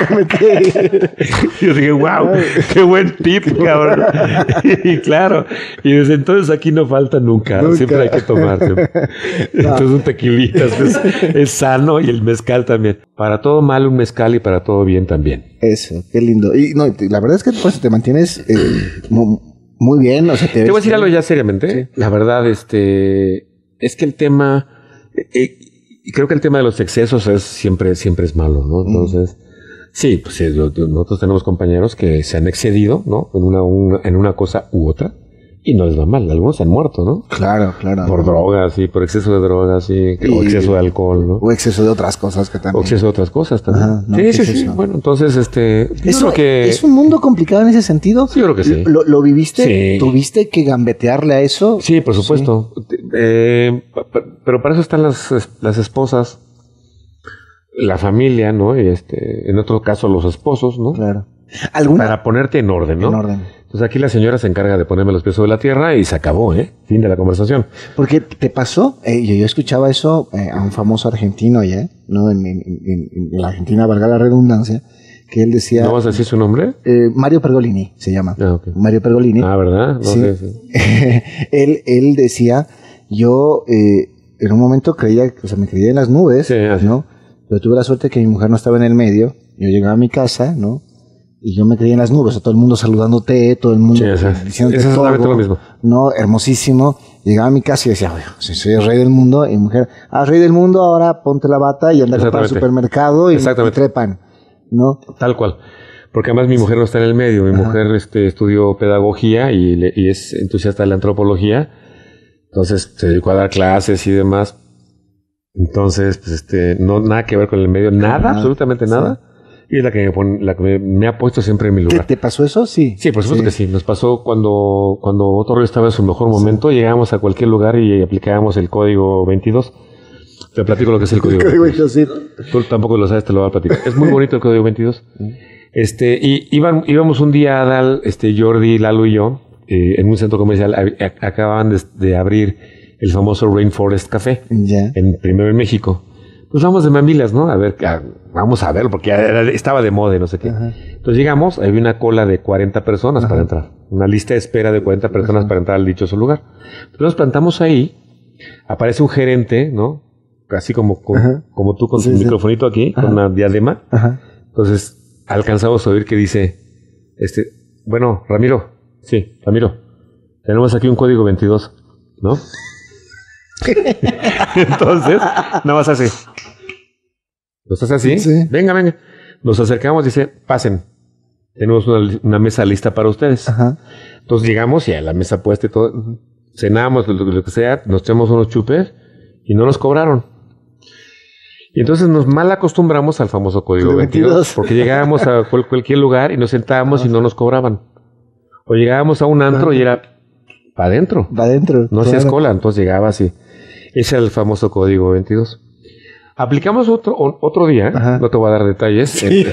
Speaker 6: Yo dije, wow, qué buen tip, cabrón. Y claro, y desde entonces aquí no falta nunca. Siempre hay que tomarse. Entonces un tequilita es sano, y el mezcal también. Para todo mal un mezcal y para todo bien también.
Speaker 1: Eso, qué lindo. Y no, la verdad es que pues te mantienes muy bien, o sea, te
Speaker 6: voy a decir algo ya seriamente. Sí. La verdad, es que el tema, creo que el tema de los excesos siempre es malo, ¿no? Entonces, sí, pues nosotros tenemos compañeros que se han excedido, ¿no? En una cosa u otra. Y no les va mal, algunos se han muerto, ¿no?
Speaker 1: Claro.
Speaker 6: Por drogas, sí, por exceso de drogas, sí, o exceso de alcohol, ¿no?
Speaker 1: O exceso de otras cosas que también.
Speaker 6: O exceso de otras cosas también. Ajá, no, sí. Bueno, entonces,
Speaker 1: ¿Es un mundo complicado en ese sentido?
Speaker 6: Sí, yo creo que sí.
Speaker 1: ¿Lo viviste?
Speaker 6: Sí.
Speaker 1: ¿Tuviste que gambetearle a eso?
Speaker 6: Sí, por supuesto. Sí. Pero para eso están las esposas, la familia, ¿no? Y en otro caso los esposos, ¿no?
Speaker 1: Claro.
Speaker 6: Para ponerte en orden, ¿no?
Speaker 1: En orden.
Speaker 6: Entonces aquí la señora se encarga de ponerme los pies sobre la tierra y se acabó, Fin de la conversación.
Speaker 1: Porque te pasó, yo escuchaba eso a un famoso argentino, ¿no? En la Argentina, valga la redundancia, que él decía...
Speaker 6: ¿No vas a decir su nombre?
Speaker 1: Mario Pergolini se llama.
Speaker 6: Ah, okay.
Speaker 1: Mario Pergolini.
Speaker 6: Ah, ¿verdad? No sé.
Speaker 1: Él decía, yo en un momento me creía en las nubes, sí, ¿no? Pero tuve la suerte que mi mujer no estaba en el medio. Yo llegaba a mi casa, ¿no? Y yo me creía en las nubes, todo el mundo saludándote, todo el mundo diciéndote
Speaker 6: eso
Speaker 1: todo,
Speaker 6: es lo mismo.
Speaker 1: No, hermosísimo. Llegaba a mi casa y decía, oye, si soy el rey del mundo, y mi mujer, rey del mundo, ahora ponte la bata y anda a comprar al supermercado y trepan, ¿no?
Speaker 6: Tal cual. Porque además mi mujer no está en el medio. Mi mujer estudió pedagogía y es entusiasta de la antropología. Entonces se dedicó a dar clases y demás. Entonces, pues no nada que ver con el medio, nada, absolutamente nada. Y es la que me ha puesto siempre en mi lugar.
Speaker 1: ¿Te pasó eso? Sí.
Speaker 6: Sí, por supuesto que sí. Nos pasó cuando Otro Rollo estaba en su mejor momento, llegábamos a cualquier lugar y aplicábamos el código 22. Te platico lo que es el código 22. Sí. Tú tampoco lo sabes, te lo voy a platicar. Es muy bonito el código 22. Y íbamos un día a dar, Jordi, Lalo y yo, en un centro comercial. Acababan de abrir el famoso Rainforest Café, primero en México. Pues vamos de mamilas, ¿no? A ver, vamos a verlo, porque estaba de moda y no sé qué. Ajá. Entonces llegamos, había una cola de 40 personas para entrar. Una lista de espera de 40 personas para entrar al dichoso lugar. Entonces nos plantamos ahí, aparece un gerente, ¿no? Así como tú con tu microfonito aquí, con una diadema. Ajá. Entonces alcanzamos a oír que dice, bueno, Ramiro, tenemos aquí un código 22, ¿no? Entonces, nada más así. ¿Nos hace así? Sí. Venga. Nos acercamos y dice, pasen. Tenemos una mesa lista para ustedes. Ajá. Entonces llegamos y a la mesa puesta y todo. Cenamos, lo que sea, nos echamos unos chupes y no nos cobraron. Y entonces nos mal acostumbramos al famoso código 22. Porque llegábamos a cualquier lugar y nos sentábamos y no nos cobraban. O llegábamos a un antro y era para adentro. No hacías cola, entonces llegaba así. Ese era el famoso código 22. Aplicamos otro día, no te voy a dar detalles. Sí.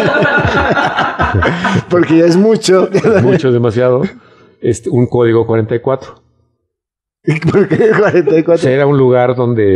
Speaker 1: Porque ya es mucho.
Speaker 6: Mucho, demasiado. Un código 44.
Speaker 1: ¿Por qué 44?
Speaker 6: Era un lugar donde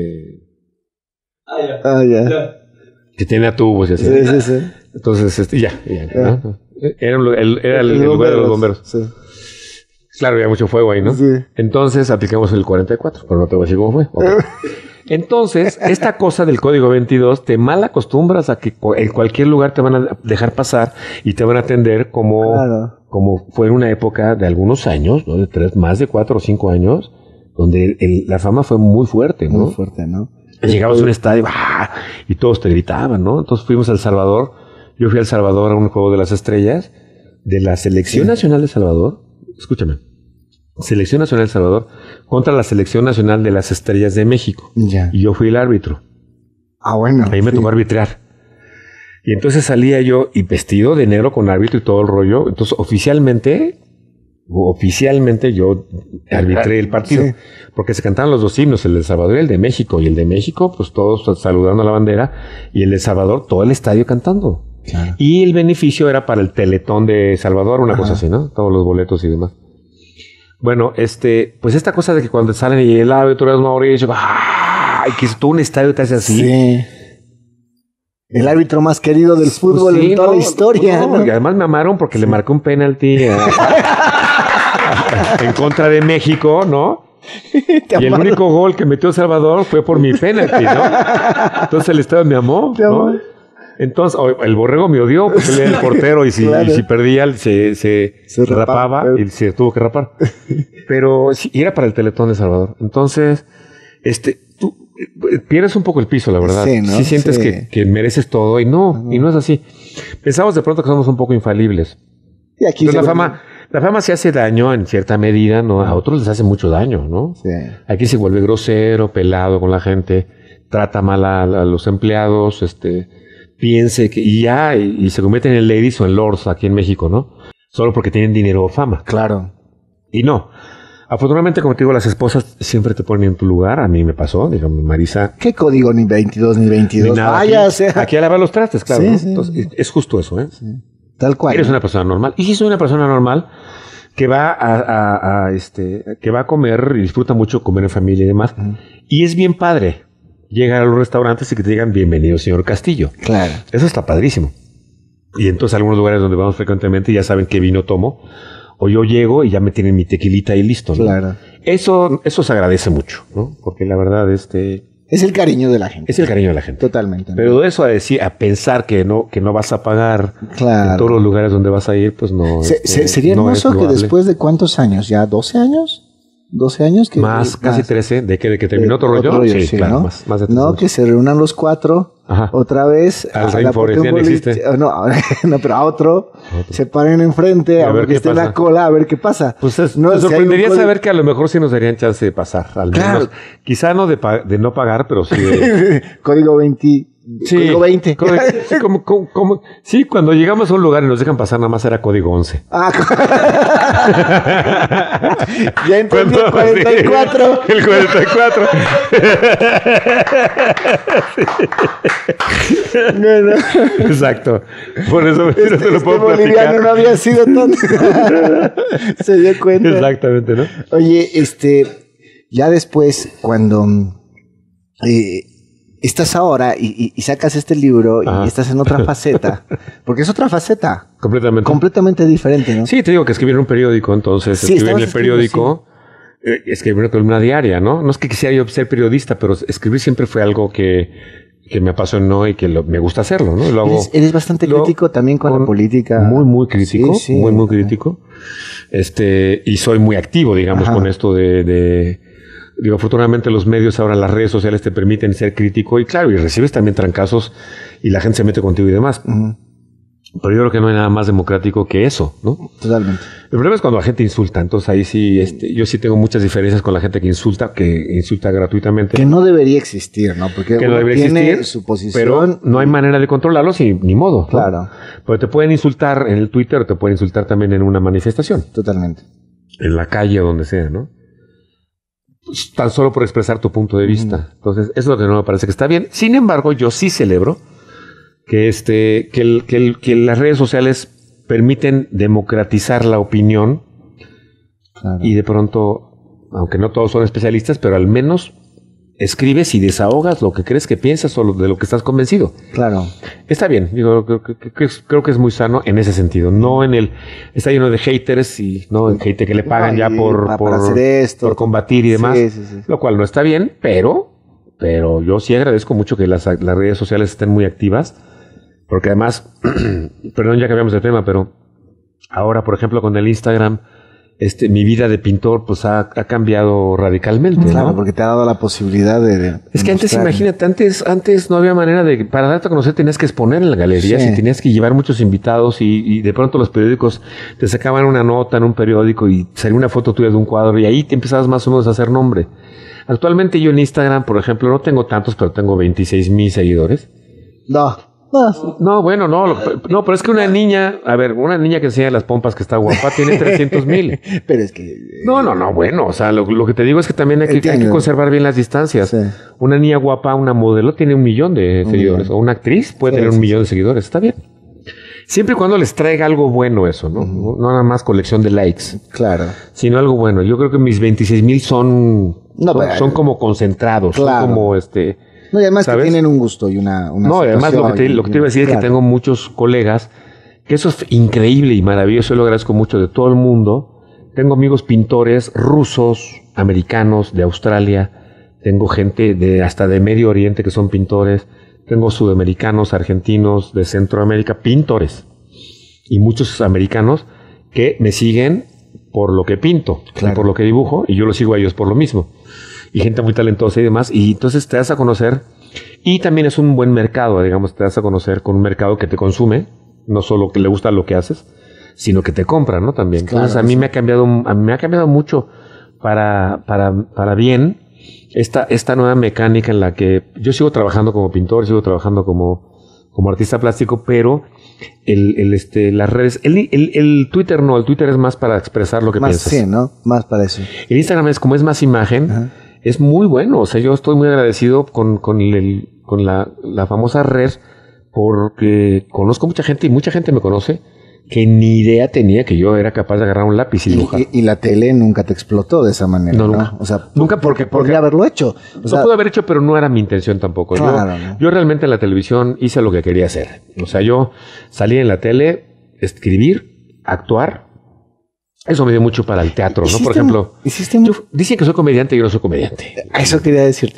Speaker 6: que tenía tubos y así.
Speaker 1: Sí.
Speaker 6: Entonces, ¿no? Era el lugar de los bomberos. Sí. Claro, había mucho fuego ahí, ¿no? Sí. Entonces aplicamos el 44, pero no te voy a decir cómo fue. Okay. Entonces, esta cosa del código 22, te mal acostumbras a que en cualquier lugar te van a dejar pasar y te van a atender como fue en una época de algunos años, ¿no? Más de 4 o 5 años, donde la fama fue muy fuerte, ¿no?
Speaker 1: Muy fuerte, ¿no?
Speaker 6: Llegabas a un estadio y todos te gritaban, ¿no? Entonces fuimos a El Salvador. Yo fui a El Salvador a un juego de las estrellas de la Selección Nacional de Salvador. Escúchame. Selección Nacional de El Salvador contra la Selección Nacional de las Estrellas de México. Ya. Y yo fui el árbitro.
Speaker 1: Bueno.
Speaker 6: Ahí me tocó arbitrar. Y entonces salía yo y vestido de negro con árbitro y todo el rollo. Entonces oficialmente yo arbitré el partido. Sí. Porque se cantaban los dos himnos, el de El Salvador y el de México. Y el de México, pues todos saludando a la bandera. Y el de El Salvador, todo el estadio cantando. Claro. Y el beneficio era para el Teletón de Salvador, una cosa así, ¿no? Todos los boletos y demás. Bueno, pues esta cosa de que cuando salen y el árbitro es Mauricio, que todo un estadio te hace así.
Speaker 1: Sí. El árbitro más querido del fútbol en toda la historia.
Speaker 6: ¿no? Y además me amaron porque le marcó un penalti en contra de México, ¿no? Y el único gol que metió El Salvador fue por mi penalti, ¿no? Entonces el estadio me amó, ¿no? Entonces, el borrego me odió porque él era el portero y si perdía se rapaba y se tuvo que rapar. Pero sí, era para el Teletón de Salvador. Entonces, tú pierdes un poco el piso, la verdad. Sí, ¿no? Sí sientes que mereces todo y no es así. Pensamos de pronto que somos un poco infalibles.
Speaker 1: Y aquí
Speaker 6: la fama se hace daño en cierta medida, ¿no? A otros les hace mucho daño, ¿no? Sí. Aquí se vuelve grosero, pelado con la gente, trata mal a los empleados, piense que y se convierten en ladies o en lords aquí en México, ¿no? Solo porque tienen dinero o fama.
Speaker 1: Claro.
Speaker 6: Y no. Afortunadamente, como te digo, las esposas siempre te ponen en tu lugar. A mí me pasó, dígame, Marisa.
Speaker 1: ¿Qué código? Ni 22 ni 22.
Speaker 6: Ni nada. Aquí a lavar los trastes, claro. Sí, ¿no? Sí. Entonces, es justo eso, ¿eh? Sí.
Speaker 1: Tal cual.
Speaker 6: Eres una persona normal. Y si soy una persona normal que va que va a comer y disfruta mucho comer en familia y demás. Y es bien padre llegar a los restaurantes y que te digan bienvenido, señor Castillo. Claro. Eso está padrísimo. Y entonces algunos lugares donde vamos frecuentemente ya saben qué vino tomo. O yo llego y ya me tienen mi tequilita y listo, ¿no? Claro. Eso se agradece mucho, ¿no? Porque la verdad,
Speaker 1: es el cariño de la gente.
Speaker 6: Es el cariño de la gente.
Speaker 1: Totalmente. ¿No?
Speaker 6: Pero eso a pensar que no vas a pagar en todos los lugares donde vas a ir, pues no.
Speaker 1: Sería hermoso que después de ¿cuántos años? ¿Ya 12 años? 12 años.
Speaker 6: Más, casi 13, de que terminó otro rollo. Sí, claro,
Speaker 1: ¿no?
Speaker 6: más de 13
Speaker 1: No,
Speaker 6: años.
Speaker 1: Que se reúnan los 4, otra vez.
Speaker 6: Al Rainforest, ya no existe.
Speaker 1: No, pero a otro, se paren enfrente, a ver que esté en la cola, a ver qué pasa.
Speaker 6: Pues
Speaker 1: no,
Speaker 6: me sorprendería saber que a lo mejor sí nos darían chance de pasar, al menos. Quizá no de no pagar, pero sí de...
Speaker 1: Código 20.
Speaker 6: Sí,
Speaker 1: código 20.
Speaker 6: Sí, cuando llegamos a un lugar y nos dejan pasar, nada más era código 11.
Speaker 1: Ya entendí, el 44.
Speaker 6: Sí, el 44.
Speaker 1: No.
Speaker 6: Exacto. Por eso no te lo puedo
Speaker 1: boliviano
Speaker 6: platicar.
Speaker 1: No había sido tan... Se dio cuenta.
Speaker 6: Exactamente, ¿no?
Speaker 1: Oye, ya después, cuando... estás ahora y sacas este libro y estás en otra faceta, porque es otra faceta. Completamente diferente, ¿no?
Speaker 6: Sí, te digo que escribí en un periódico, entonces escribí en el periódico, escribí una columna diaria, ¿no? No es que quisiera yo ser periodista, pero escribir siempre fue algo que me apasionó y que me gusta hacerlo, ¿no? Lo hago,
Speaker 1: eres bastante crítico también con la política.
Speaker 6: Muy crítico, muy crítico. Y soy muy activo, digamos, con esto Digo, afortunadamente los medios ahora, las redes sociales te permiten ser crítico y claro, y recibes también trancazos y la gente se mete contigo y demás. Pero yo creo que no hay nada más democrático que eso, ¿no?
Speaker 1: Totalmente.
Speaker 6: El problema es cuando la gente insulta, entonces ahí sí, yo sí tengo muchas diferencias con la gente que insulta gratuitamente.
Speaker 1: Que no debería existir, ¿no? Porque
Speaker 6: que no debería existir,
Speaker 1: su posición.
Speaker 6: Pero no hay manera de controlarlos y ni modo, ¿no?
Speaker 1: Claro.
Speaker 6: Pero te pueden insultar en el Twitter o te pueden insultar también en una manifestación.
Speaker 1: Totalmente.
Speaker 6: En la calle o donde sea, ¿no? Tan solo por expresar tu punto de vista. Entonces, eso es lo que no me parece que está bien. Sin embargo, yo sí celebro que las redes sociales permiten democratizar la opinión y de pronto, aunque no todos son especialistas, pero al menos escribes y desahogas lo que crees que piensas o de lo que estás convencido.
Speaker 1: Claro.
Speaker 6: Está bien, digo, creo que es muy sano en ese sentido. No está lleno de haters y no de gente que le pagan ya por
Speaker 1: hacer esto,
Speaker 6: por combatir y demás, lo cual no está bien, pero yo sí agradezco mucho que las redes sociales estén muy activas, porque además, perdón, ya cambiamos de tema, pero ahora, por ejemplo, con el Instagram, mi vida de pintor pues ha cambiado radicalmente.
Speaker 1: Claro,
Speaker 6: ¿no?
Speaker 1: porque te ha dado la posibilidad de
Speaker 6: es que antes, imagínate, antes no había manera para darte a conocer tenías que exponer en la galería, y tenías que llevar muchos invitados y de pronto los periódicos te sacaban una nota en un periódico y salía una foto tuya de un cuadro y ahí te empezabas más o menos a hacer nombre. Actualmente yo en Instagram, por ejemplo, no tengo tantos, pero tengo 26,000 seguidores. No, bueno, no, pero es que una niña que enseña las pompas que está guapa tiene 300,000.
Speaker 1: Pero es que...
Speaker 6: No, bueno, o sea, lo que te digo es que también hay que conservar bien las distancias. Sí. Una niña guapa, una modelo tiene 1 millón de seguidores, o una actriz puede tener 1 millón de seguidores, está bien. Siempre y cuando les traiga algo bueno eso, ¿no? No nada más colección de likes.
Speaker 1: Claro.
Speaker 6: Sino algo bueno. Yo creo que mis 26,000 son como concentrados,
Speaker 1: claro.
Speaker 6: Son como
Speaker 1: No, y además ¿sabes? Que tienen un gusto y una
Speaker 6: no, además lo que te iba a decir es que tengo muchos colegas, que eso es increíble y maravilloso, yo lo agradezco mucho de todo el mundo. Tengo amigos pintores rusos, americanos, de Australia, tengo gente hasta de Medio Oriente que son pintores, tengo sudamericanos, argentinos, de Centroamérica, pintores, y muchos americanos que me siguen por lo que pinto, y por lo que dibujo, y yo los sigo a ellos por lo mismo. Y gente muy talentosa y demás, y entonces te das a conocer, y también es un buen mercado, digamos, te das a conocer con un mercado que te consume, no solo que le gusta lo que haces, sino que te compra, ¿no? También. Entonces claro, a mí me ha cambiado mucho para bien esta nueva mecánica en la que yo sigo trabajando como pintor, sigo trabajando como artista plástico, pero las redes, el Twitter no, el Twitter es más para expresar lo que piensas.
Speaker 1: Sí, ¿no? Más para eso.
Speaker 6: El Instagram como es más imagen. Ajá. Es muy bueno, o sea, yo estoy muy agradecido con la famosa red porque conozco mucha gente y mucha gente me conoce que ni idea tenía que yo era capaz de agarrar un lápiz y dibujar.
Speaker 1: Y la tele nunca te explotó de esa manera, ¿no?
Speaker 6: Nunca.
Speaker 1: O sea,
Speaker 6: nunca porque
Speaker 1: podría haberlo hecho.
Speaker 6: Lo pude haber hecho, pero no era mi intención tampoco. Claro, yo realmente en la televisión hice lo que quería hacer. O sea, yo salí en la tele, escribir, actuar. Eso me dio mucho para el teatro, ¿no? Por ejemplo, dicen que soy comediante y yo no soy comediante.
Speaker 1: Eso quería decirte.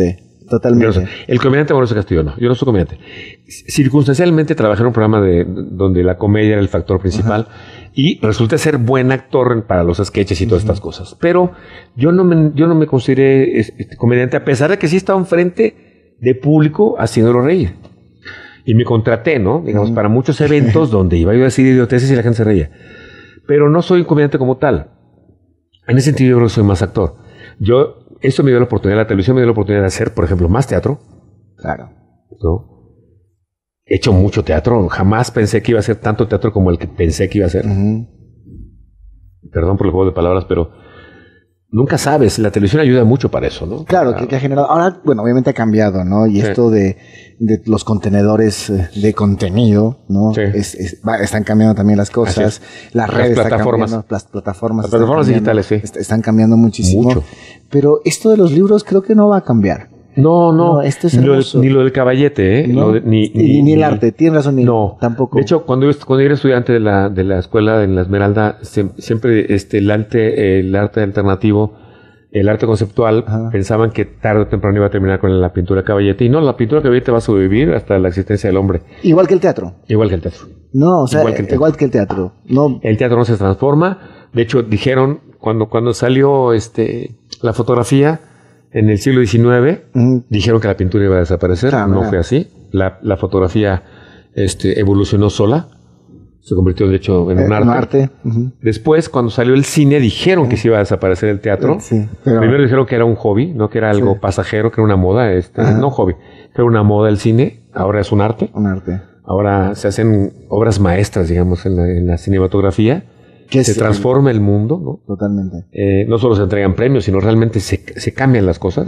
Speaker 1: totalmente.
Speaker 6: El comediante Mauricio Castillo no, yo no soy comediante. Circunstancialmente trabajé en un programa donde la comedia era el factor principal y resulté ser buen actor para los sketches y todas estas cosas. Pero yo no me consideré comediante, a pesar de que sí estaba enfrente de público haciéndolo reír. Y me contraté, ¿no? Digamos, para muchos eventos donde iba yo a decir idioteces y la gente se reía. Pero no soy un comediante como tal. En ese sentido yo creo que soy más actor. Esto me dio la oportunidad, la televisión me dio la oportunidad de hacer, por ejemplo, más teatro.
Speaker 1: Claro.
Speaker 6: ¿No? He hecho mucho teatro. Jamás pensé que iba a hacer tanto teatro como el que pensé que iba a hacer. Perdón por el juego de palabras, pero nunca sabes. La televisión ayuda mucho para eso, ¿no?
Speaker 1: Claro, que ha generado... Ahora, bueno, obviamente ha cambiado, ¿no? Y esto de los contenedores de contenido, ¿no? Sí. Están cambiando también las cosas. Las redes
Speaker 6: plataformas.
Speaker 1: Las plataformas
Speaker 6: digitales, sí.
Speaker 1: Están cambiando muchísimo.
Speaker 6: Mucho.
Speaker 1: Pero esto de los libros creo que no va a cambiar.
Speaker 6: No,
Speaker 1: esto es
Speaker 6: ni lo del caballete, ¿eh?
Speaker 1: No, ni el arte, tienes razón, tampoco.
Speaker 6: De hecho, cuando yo era estudiante de la escuela en la Esmeralda, siempre el arte alternativo, el arte conceptual, pensaban que tarde o temprano iba a terminar con la pintura de caballete. Y no, la pintura de caballete va a sobrevivir hasta la existencia del hombre.
Speaker 1: Igual que el teatro.
Speaker 6: Igual que el teatro.
Speaker 1: No, o sea, igual que el teatro. No.
Speaker 6: El teatro no se transforma. De hecho, dijeron, cuando salió la fotografía, en el siglo XIX, dijeron que la pintura iba a desaparecer. No fue así. La fotografía evolucionó sola. Se convirtió, de hecho, en un arte. Después, cuando salió el cine, dijeron que se iba a desaparecer el teatro. Primero dijeron que era un hobby, no que era algo pasajero, que era una moda. No hobby, que era una moda el cine. Ahora es un arte.
Speaker 1: Un arte.
Speaker 6: Ahora se hacen obras maestras, digamos, en la cinematografía. Se transforma el mundo, ¿no?
Speaker 1: Totalmente.
Speaker 6: No solo se entregan premios, sino realmente se cambian las cosas.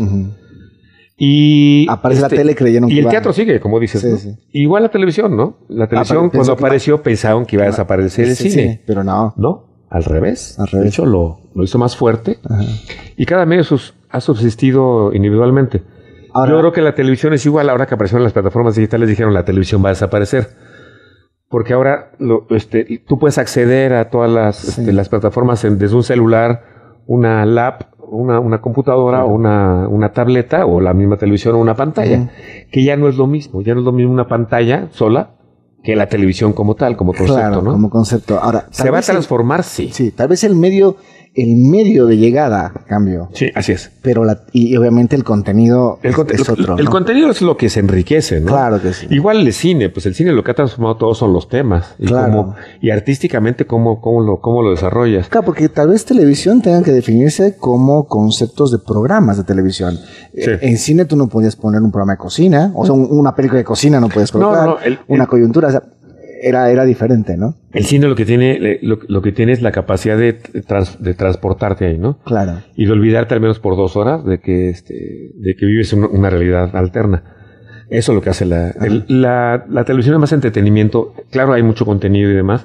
Speaker 6: Y
Speaker 1: aparece la tele, creyeron que
Speaker 6: y el teatro sigue, como dices, ¿no?
Speaker 1: Sí.
Speaker 6: Igual la televisión, ¿no? La televisión cuando apareció pensaban que iba a desaparecer el cine.
Speaker 1: Pero no.
Speaker 6: No, al revés. De hecho, lo hizo más fuerte. Y cada medio ha subsistido individualmente. Ahora, yo creo que la televisión es igual. Ahora que aparecieron las plataformas digitales, dijeron la televisión va a desaparecer. Porque ahora tú puedes acceder a todas las plataformas desde un celular, una lap, una computadora o una tableta o la misma televisión o una pantalla, que ya no es lo mismo. Ya no es lo mismo una pantalla sola que la televisión como tal, como concepto,
Speaker 1: claro,
Speaker 6: ¿no?
Speaker 1: Como concepto. Ahora,
Speaker 6: se va a transformar, sí.
Speaker 1: Sí, tal vez el medio de llegada cambió.
Speaker 6: Sí, así es.
Speaker 1: Pero y obviamente el contenido es otro.
Speaker 6: El contenido es lo que se enriquece, ¿no?
Speaker 1: Claro que sí.
Speaker 6: Igual el cine, pues el cine lo que ha transformado todo son los temas. Y artísticamente cómo lo desarrollas.
Speaker 1: Claro, porque tal vez televisión tenga que definirse como conceptos de programas de televisión. Sí. En cine tú no podías poner un programa de cocina, o sea, una película de cocina no puedes colocar, una coyuntura, o sea, era diferente, ¿no?
Speaker 6: El cine lo que tiene es la capacidad de transportarte ahí, ¿no?
Speaker 1: Claro.
Speaker 6: Y de olvidarte al menos por 2 horas de que vives una realidad alterna. Eso es lo que hace la televisión, es más entretenimiento. Claro, hay mucho contenido y demás.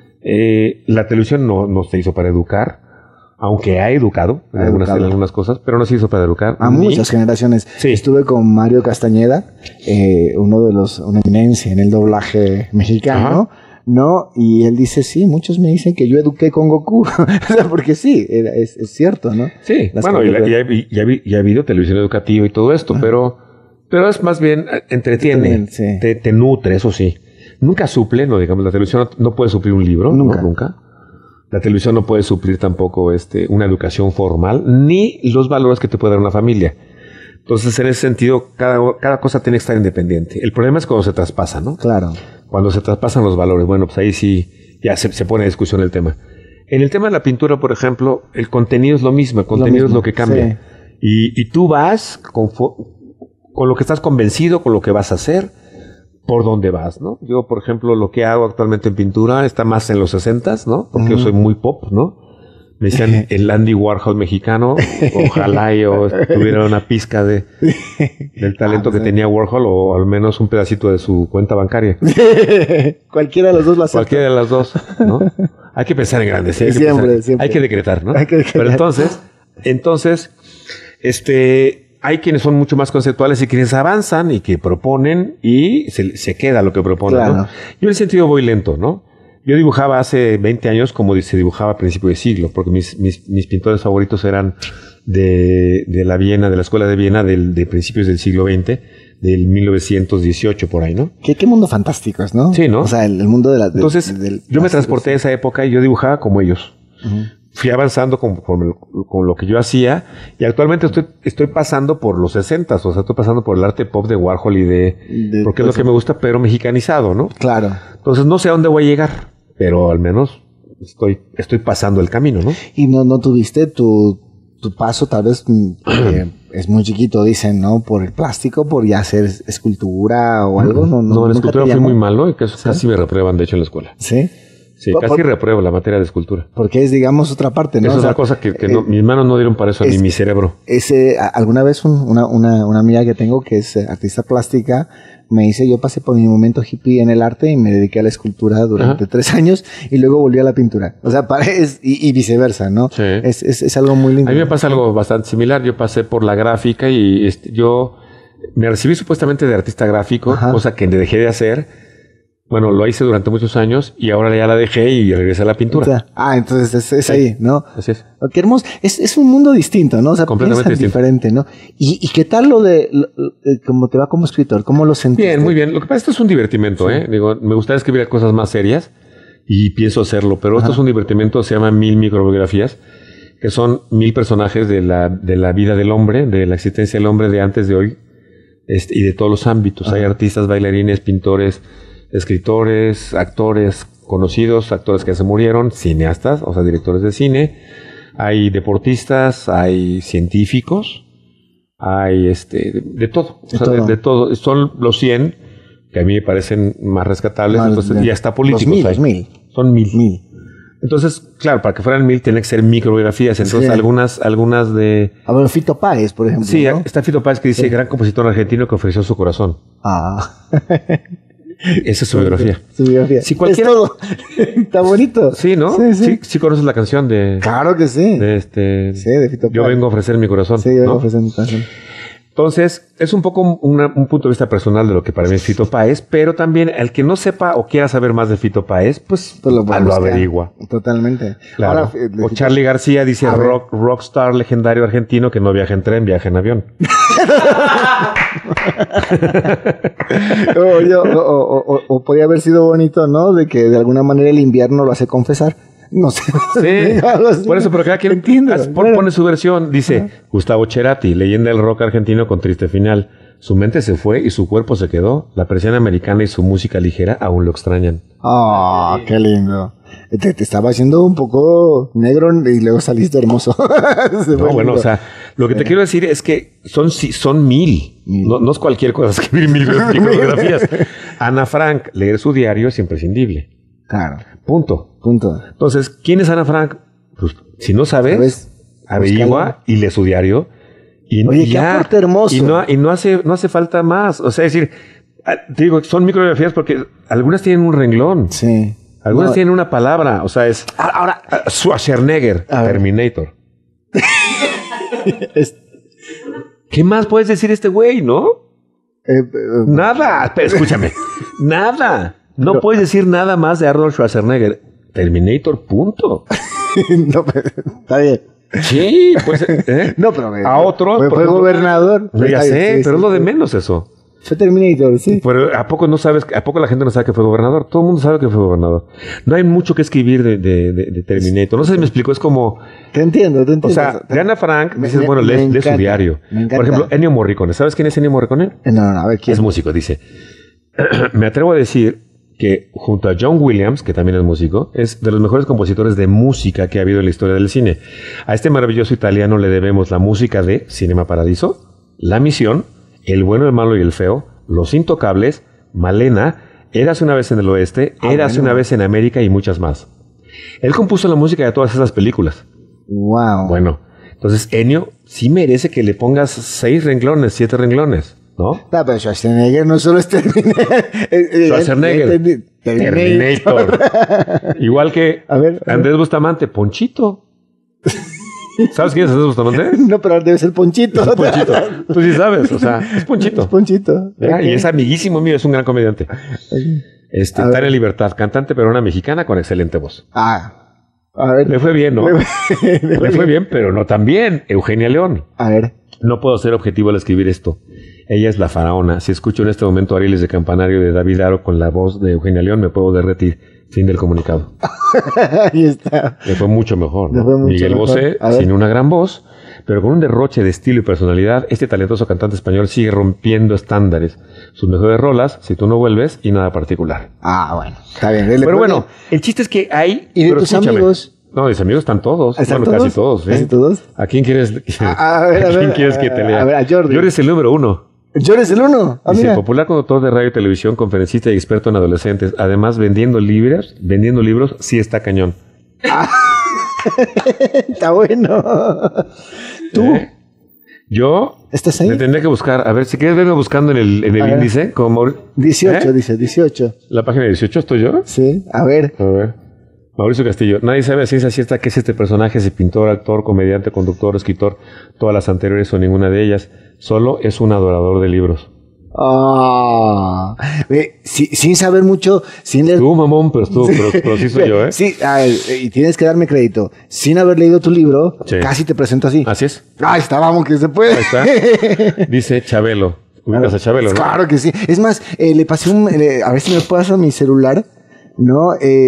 Speaker 6: La televisión no se hizo para educar, aunque ha educado en algunas cosas, pero no se hizo para educar.
Speaker 1: A muchas generaciones. Sí. Estuve con Mario Castañeda, una eminencia en el doblaje mexicano, ¿no? Y él dice, sí, muchos me dicen que yo eduqué con Goku. O sea, porque sí, es cierto, ¿no?
Speaker 6: Sí, y ha habido televisión educativa y todo esto, pero es más bien entretiene, te nutre, eso sí. Nunca suple, no digamos, la televisión no puede suplir un libro, nunca. La televisión no puede suplir tampoco una educación formal, ni los valores que te puede dar una familia. Entonces, en ese sentido, cada cosa tiene que estar independiente. El problema es cuando se traspasa, ¿no?
Speaker 1: Claro.
Speaker 6: Cuando se traspasan los valores, bueno, pues ahí sí ya se pone a discusión el tema. En el tema de la pintura, por ejemplo, el contenido es lo mismo, el contenido es lo que cambia. Sí. Y tú vas con lo que estás convencido, con lo que vas a hacer, por dónde vas, ¿no? Yo, por ejemplo, lo que hago actualmente en pintura está más en los 60s, ¿no? Porque yo soy muy pop, ¿no? Me decían el Andy Warhol mexicano. Ojalá yo tuviera una pizca del talento que tenía Warhol, o al menos un pedacito de su cuenta bancaria.
Speaker 1: Cualquiera de los dos lo hace.
Speaker 6: Cualquiera de las dos, ¿no? Hay que pensar en grande, ¿sí?
Speaker 1: Siempre.
Speaker 6: Hay que decretar, ¿no? Pero entonces, hay quienes son mucho más conceptuales y quienes avanzan y que proponen y se queda lo que proponen, claro, ¿no? Yo en ese sentido voy lento, ¿no? Yo dibujaba hace 20 años como se dibujaba a principio de siglo, porque mis pintores favoritos eran de la Viena, de la Escuela de Viena de principios del siglo XX, del 1918 por ahí, ¿no?
Speaker 1: ¿Qué mundo fantástico es, ¿no?
Speaker 6: Sí, ¿no?
Speaker 1: O sea, el mundo de la...
Speaker 6: Entonces, yo me transporté a esa época y yo dibujaba como ellos. Fui avanzando con lo que yo hacía y actualmente estoy pasando por los 60s, o sea, estoy pasando por el arte pop de Warhol y porque es lo que me gusta, pero mexicanizado, ¿no?
Speaker 1: Claro.
Speaker 6: Entonces, no sé a dónde voy a llegar, pero al menos estoy pasando el camino, ¿no?
Speaker 1: Y no tuviste tu paso, tal vez es muy chiquito, dicen, ¿no? Por el plástico, por ya hacer escultura o algo.
Speaker 6: No, en escultura fui muy mal, ¿no? Y casi me reprueban, de hecho, en la escuela.
Speaker 1: ¿Sí?
Speaker 6: Sí, casi repruebo la materia de escultura.
Speaker 1: Porque es, digamos, otra parte, ¿no?
Speaker 6: Es otra cosa que mis manos no dieron para eso, ni mi cerebro.
Speaker 1: Alguna vez una amiga que tengo que es artista plástica me dice, yo pasé por mi momento hippie en el arte y me dediqué a la escultura durante 3 años y luego volví a la pintura. O sea, y viceversa, ¿no? Sí. Es algo muy lindo.
Speaker 6: A mí me pasa algo bastante similar. Yo pasé por la gráfica y yo me recibí supuestamente de artista gráfico, cosa que dejé de hacer. Bueno, lo hice durante muchos años y ahora ya la dejé y regresé a la pintura.
Speaker 1: O sea, entonces es ahí, ¿no?
Speaker 6: Así es.
Speaker 1: Qué hermoso. Es un mundo distinto, ¿no? O sea,
Speaker 6: completamente distinto.
Speaker 1: Diferente, ¿no? ¿Y qué tal cómo te va como escritor? ¿Cómo lo sentiste?
Speaker 6: Bien, muy bien. Lo que pasa es que esto es un divertimento, ¿eh? Digo, me gustaría escribir cosas más serias y pienso hacerlo, pero esto es un divertimento, se llama 1000 microbiografías, que son 1000 personajes de la vida del hombre, de la existencia del hombre de antes de hoy, y de todos los ámbitos. Hay artistas, bailarines, pintores, escritores, actores conocidos, actores que se murieron, cineastas, o sea, directores de cine, hay deportistas, hay científicos, hay de todo, de todo. Son los 100 que a mí me parecen más rescatables, entonces, y hasta políticos.
Speaker 1: Los 1000.
Speaker 6: Son 1000. Entonces, claro, para que fueran 1000 tienen que ser microbiografías. Entonces, algunas de...
Speaker 1: A ver, Fito Páez, por ejemplo.
Speaker 6: Sí, ¿no? Está Fito Páez que dice, gran compositor argentino que ofreció su corazón. Esa es su biografía.
Speaker 1: Su biografía.
Speaker 6: Si cualquiera...
Speaker 1: Es todo. Está bonito.
Speaker 6: Sí, ¿no? Sí conoces la canción de...
Speaker 1: Claro que sí.
Speaker 6: De
Speaker 1: de Fito Páez.
Speaker 6: Yo vengo a ofrecer mi corazón.
Speaker 1: Sí, yo vengo a ofrecer mi corazón.
Speaker 6: Entonces, es un poco un punto de vista personal de lo que para mí es Fito Páez, pero también el que no sepa o quiera saber más de Fito Páez, pues lo averigua.
Speaker 1: Totalmente.
Speaker 6: Claro. Ahora, o Charly García dice rockstar legendario argentino que no viaja en tren, viaja en avión.
Speaker 1: o podría haber sido bonito, ¿no? De que de alguna manera el invierno lo hace confesar. No sé.
Speaker 6: Sí, por eso, pero cada quien pone su versión. Dice Gustavo Cerati, leyenda del rock argentino con triste final. Su mente se fue y su cuerpo se quedó. La presión americana y su música ligera aún lo extrañan.
Speaker 1: Qué lindo. Te estaba haciendo un poco negro y luego saliste hermoso.
Speaker 6: Bueno, o sea, lo que te quiero decir es que son 1000. No es cualquier cosa escribir 1000 biografías. Ana Frank, leer su diario es imprescindible.
Speaker 1: Claro.
Speaker 6: Punto. Entonces, ¿quién es Ana Frank? Pues, si no sabes, averigua y lee su diario.
Speaker 1: Oye, qué aporte hermoso.
Speaker 6: Y no hace falta más. O sea, es decir, te digo, son microbiografías porque algunas tienen un renglón.
Speaker 1: Sí.
Speaker 6: Algunas tienen una palabra. O sea, es...
Speaker 1: Ahora...
Speaker 6: Schwarzenegger, Terminator. ¿Qué más puedes decir este güey, no? Nada. Pero escúchame. Nada. No puedes decir nada más de Arnold Schwarzenegger. Terminator, punto.
Speaker 1: No, está bien.
Speaker 6: Sí, pues...
Speaker 1: No, pero...
Speaker 6: A otro...
Speaker 1: Fue gobernador.
Speaker 6: Ya sé, pero es lo de menos eso.
Speaker 1: Fue Terminator, sí.
Speaker 6: Pero ¿a poco no sabes? ¿A poco la gente no sabe que fue gobernador? Todo el mundo sabe que fue gobernador. No hay mucho que escribir de Terminator. No sé si me explico, es como...
Speaker 1: Te entiendo.
Speaker 6: O sea, de Ana Frank, dices, bueno, lee su diario. Por ejemplo, Ennio Morricone. ¿Sabes quién es Ennio Morricone?
Speaker 1: No, a ver, ¿quién?
Speaker 6: Es músico, dice. Me atrevo a decir que junto a John Williams, que también es músico, es de los mejores compositores de música que ha habido en la historia del cine. A este maravilloso italiano le debemos la música de Cinema Paradiso, La Misión, El bueno, el malo y el feo, Los Intocables, Malena, Érase una vez en el oeste, Érase una vez en América y muchas más. Él compuso la música de todas esas películas.
Speaker 1: Wow.
Speaker 6: Bueno, entonces Ennio sí merece que le pongas 6 renglones, 7 renglones. ¿No?
Speaker 1: No, pero Schwarzenegger no solo es
Speaker 6: Schwarzenegger. Terminator. Igual que Andrés Bustamante, Ponchito. ¿Sabes quién es Andrés Bustamante?
Speaker 1: No, pero debe ser Ponchito.
Speaker 6: Es Ponchito. Tú sí sabes, o sea, es Ponchito.
Speaker 1: Es Ponchito.
Speaker 6: Okay. Y es amiguísimo mío, es un gran comediante. Tania Libertad, cantante peruana mexicana con excelente voz.
Speaker 1: A ver.
Speaker 6: Le fue bien, ¿no? Le fue bien, pero no tan bien. Eugenia León.
Speaker 1: A ver.
Speaker 6: No puedo ser objetivo al escribir esto. Ella es la faraona. Si escucho en este momento Arieles de Campanario de David Aro con la voz de Eugenia León, me puedo derretir. Fin del comunicado.
Speaker 1: Ahí está.
Speaker 6: Le fue mucho mejor, ¿no?
Speaker 1: Le fue mucho
Speaker 6: Miguel
Speaker 1: mejor.
Speaker 6: Bosé, sin una gran voz, pero con un derroche de estilo y personalidad, este talentoso cantante español sigue rompiendo estándares. Sus mejores rolas, Si tú no vuelves, y Nada particular.
Speaker 1: Ah, bueno. Está bien.
Speaker 6: Pero bueno, el chiste es que hay...
Speaker 1: ¿Y de
Speaker 6: pero
Speaker 1: tus
Speaker 6: escúchame.
Speaker 1: amigos?
Speaker 6: No, mis amigos están todos.
Speaker 1: ¿Están
Speaker 6: bueno,
Speaker 1: todos?
Speaker 6: casi todos. ¿sí?
Speaker 1: ¿Casi todos?
Speaker 6: ¿A quién quieres,
Speaker 1: A ver,
Speaker 6: quién quieres que te lea?
Speaker 1: A ver, a Jordi.
Speaker 6: Jordi es el número 1.
Speaker 1: ¿Jordi es el 1? Ah,
Speaker 6: Dice,
Speaker 1: mira.
Speaker 6: popular conductor de radio y televisión, conferencista y experto en adolescentes. Además, vendiendo libros, sí está cañón.
Speaker 1: Está bueno. ¿Tú?
Speaker 6: Yo
Speaker 1: ¿Estás ahí?
Speaker 6: me tendría que buscar. A ver, si quieres verme buscando en el
Speaker 1: A ver.
Speaker 6: índice. Como,
Speaker 1: 18, dice, 18.
Speaker 6: ¿La página 18 estoy yo?
Speaker 1: Sí, a ver.
Speaker 6: A ver. Mauricio Castillo. Nadie sabe a ciencia cierta qué es este personaje, si pintor, actor, comediante, conductor, escritor, todas las anteriores o ninguna de ellas. Solo es un adorador de libros.
Speaker 1: Ah, sin saber mucho, sin leer.
Speaker 6: Tú, mamón, pero sí soy yo, ¿eh?
Speaker 1: Sí, y tienes que darme crédito. Sin haber leído tu libro,
Speaker 6: Sí.
Speaker 1: casi te presento así.
Speaker 6: Así es.
Speaker 1: Ahí está, vamos, que se puede.
Speaker 6: Ahí está. Dice Chabelo. Ubicas a Chabelo, ¿no?
Speaker 1: Claro que sí. Es más, le pasé a ver si me pasa mi celular, ¿no?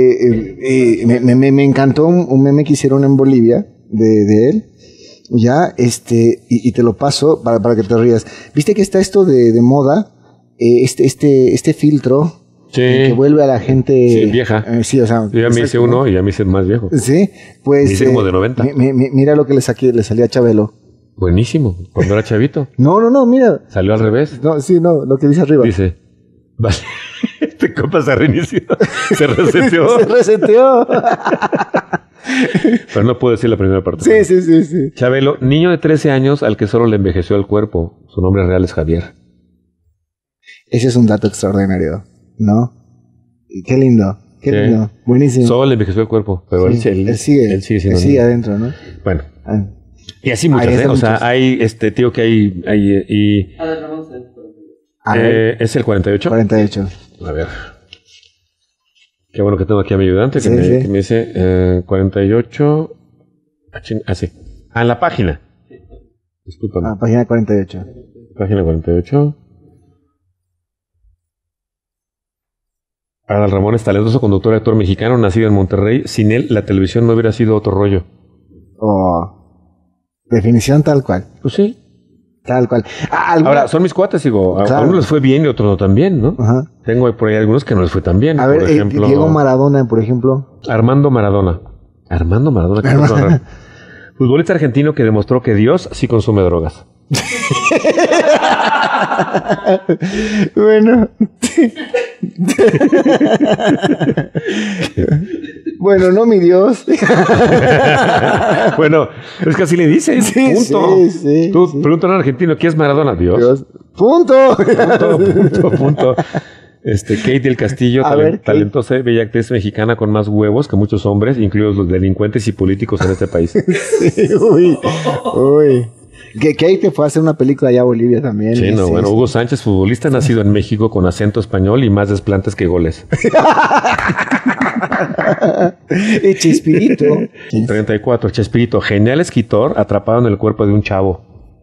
Speaker 1: Me encantó un meme que hicieron en Bolivia de él. Ya, y te lo paso para que te rías. ¿Viste que está esto de moda? Este filtro
Speaker 6: Sí.
Speaker 1: que vuelve a la gente
Speaker 6: Sí, vieja.
Speaker 1: Sí, o sea,
Speaker 6: Yo ya me hice uno y ya me hice más viejo.
Speaker 1: Sí, pues
Speaker 6: Me hice como de 90.
Speaker 1: Mira lo que le salía a Chabelo.
Speaker 6: Buenísimo. Cuando era chavito.
Speaker 1: No, mira.
Speaker 6: Salió al revés.
Speaker 1: No, sí, no, lo que dice arriba.
Speaker 6: Dice, vale, este compa se reinició. Se reseteó.
Speaker 1: Se reseteó.
Speaker 6: Pero no puedo decir la primera parte.
Speaker 1: Sí.
Speaker 6: Chabelo, niño de 13 años al que solo le envejeció el cuerpo. Su nombre real es Javier.
Speaker 1: Ese es un dato extraordinario, ¿no? Qué lindo,
Speaker 6: Sí.
Speaker 1: lindo. Buenísimo.
Speaker 6: Solo le envejeció el cuerpo, pero
Speaker 1: Sí,
Speaker 6: él sigue siendo niño.
Speaker 1: adentro, ¿no?
Speaker 6: Bueno.
Speaker 1: Ah.
Speaker 6: Y así muchas,
Speaker 1: Ahí
Speaker 6: ¿eh?
Speaker 1: están
Speaker 6: O sea,
Speaker 1: muchos.
Speaker 6: hay, tío, que hay
Speaker 1: A ver,
Speaker 6: ¿es el 48?
Speaker 1: 48.
Speaker 6: A ver. Qué bueno que tengo aquí a mi ayudante que,
Speaker 1: Sí,
Speaker 6: me,
Speaker 1: sí.
Speaker 6: que me dice 48. Sí. Ah, en la página. Discúlpame.
Speaker 1: Página 48.
Speaker 6: Página 48. Adal Ramón es talentoso conductor y actor mexicano, nacido en Monterrey. Sin él, la televisión no hubiera sido otro rollo.
Speaker 1: Definición tal cual.
Speaker 6: Pues sí.
Speaker 1: Tal cual.
Speaker 6: Ahora, son mis cuates, digo. A unos les fue bien y a otros no tan bien, ¿no?
Speaker 1: Ajá.
Speaker 6: Tengo por ahí algunos que no les fue tan bien.
Speaker 1: A ver,
Speaker 6: por ejemplo,
Speaker 1: Diego Maradona, por ejemplo.
Speaker 6: Armando Maradona. Armando Maradona. ¿Qué persona rara? Futbolista argentino que demostró que Dios sí consume drogas.
Speaker 1: Bueno. Bueno, no mi Dios.
Speaker 6: Bueno, es que así le dicen.
Speaker 1: Sí,
Speaker 6: punto.
Speaker 1: sí,
Speaker 6: Tú pregúntale a un argentino, ¿quién es Maradona? Dios.
Speaker 1: Punto.
Speaker 6: Punto. Kate del Castillo, talentosa y bella actriz mexicana con más huevos que muchos hombres, incluidos los delincuentes y políticos en este país.
Speaker 1: Sí, uy. Que Kate fue a hacer una película allá a Bolivia también.
Speaker 6: Sí, bueno, Hugo Sánchez, futbolista nacido en México con acento español y más desplantes que goles.
Speaker 1: Y Chespirito.
Speaker 6: 34, Chespirito, genial escritor atrapado en el cuerpo de un chavo.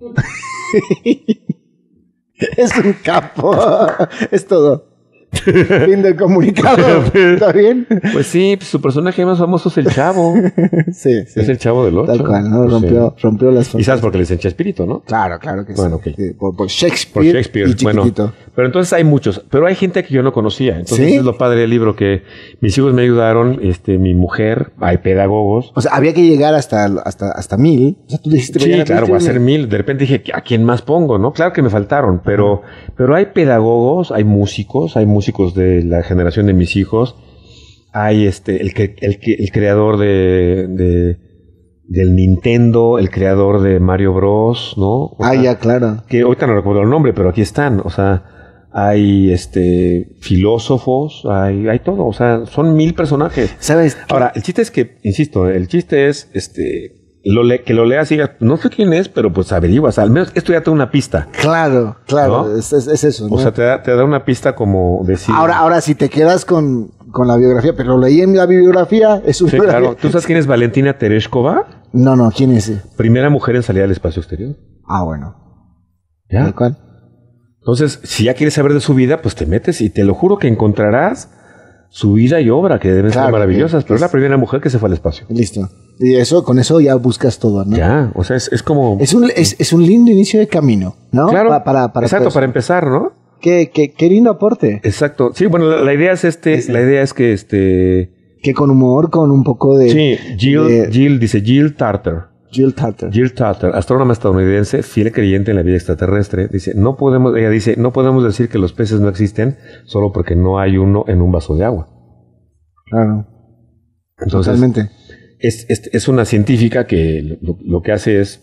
Speaker 1: Es un capo. Es todo. Fin del comunicado. ¿Está bien?
Speaker 6: Pues sí, su personaje más famoso es el Chavo.
Speaker 1: Sí.
Speaker 6: Es el Chavo del 8.
Speaker 1: Tal cual, ¿no? Rompió las fronteras.
Speaker 6: Y sabes por qué le dicen Chespirito, ¿no?
Speaker 1: Claro que
Speaker 6: bueno,
Speaker 1: sí.
Speaker 6: Okay.
Speaker 1: Sí, por Shakespeare. Y
Speaker 6: bueno.
Speaker 1: chiquitito.
Speaker 6: Pero entonces hay muchos. Pero hay gente que yo no conocía. Entonces
Speaker 1: ¿Sí?
Speaker 6: es lo padre del libro, que mis hijos me ayudaron, mi mujer, hay pedagogos.
Speaker 1: O sea, había que llegar hasta 1000. O sea, tú dijiste...
Speaker 6: Sí, claro, voy a hacer 1000. De repente dije, ¿a quién más pongo, no? Claro que me faltaron, pero hay pedagogos, hay músicos de la generación de mis hijos. Hay el creador del Nintendo, el creador de Mario Bros, ¿no?
Speaker 1: Ya, claro.
Speaker 6: Que ahorita no recuerdo el nombre, pero aquí están. O sea, hay filósofos, hay todo. O sea, son 1000 personajes.
Speaker 1: ¿Sabes?
Speaker 6: Ahora, el chiste es que, insisto, el chiste es que lo leas y digas, no sé quién es, pero pues averiguas. Al menos esto ya te da una pista.
Speaker 1: Claro,
Speaker 6: ¿no?
Speaker 1: es eso, ¿no?
Speaker 6: O sea, te da una pista como decir...
Speaker 1: Ahora, si te quedas con con la biografía, pero lo leí en la bibliografía. Es su biografía.
Speaker 6: Claro. ¿Tú sabes quién es Valentina Tereshkova?
Speaker 1: No, ¿quién es?
Speaker 6: Primera mujer en salir al espacio exterior.
Speaker 1: Ah, bueno.
Speaker 6: ¿Ya?
Speaker 1: ¿Cuál?
Speaker 6: Entonces, si ya quieres saber de su vida, pues te metes y te lo juro que encontrarás su vida y obra, que deben ser maravillosas, pero es la primera mujer que se fue al espacio.
Speaker 1: Listo. Y con eso ya buscas todo, ¿no?
Speaker 6: Ya, o sea, es como...
Speaker 1: Es un lindo inicio de camino, ¿no?
Speaker 6: Claro,
Speaker 1: exacto,
Speaker 6: para empezar, ¿no?
Speaker 1: Qué lindo aporte.
Speaker 6: Exacto. Sí, bueno, la idea es la idea es que
Speaker 1: que con humor, con un poco de...
Speaker 6: Sí, Jill Tarter.
Speaker 1: Jill Tarter,
Speaker 6: astrónoma estadounidense, fiel creyente en la vida extraterrestre, ella dice, no podemos decir que los peces no existen solo porque no hay uno en un vaso de agua.
Speaker 1: Claro.
Speaker 6: Entonces,
Speaker 1: totalmente.
Speaker 6: Es una científica que lo que hace es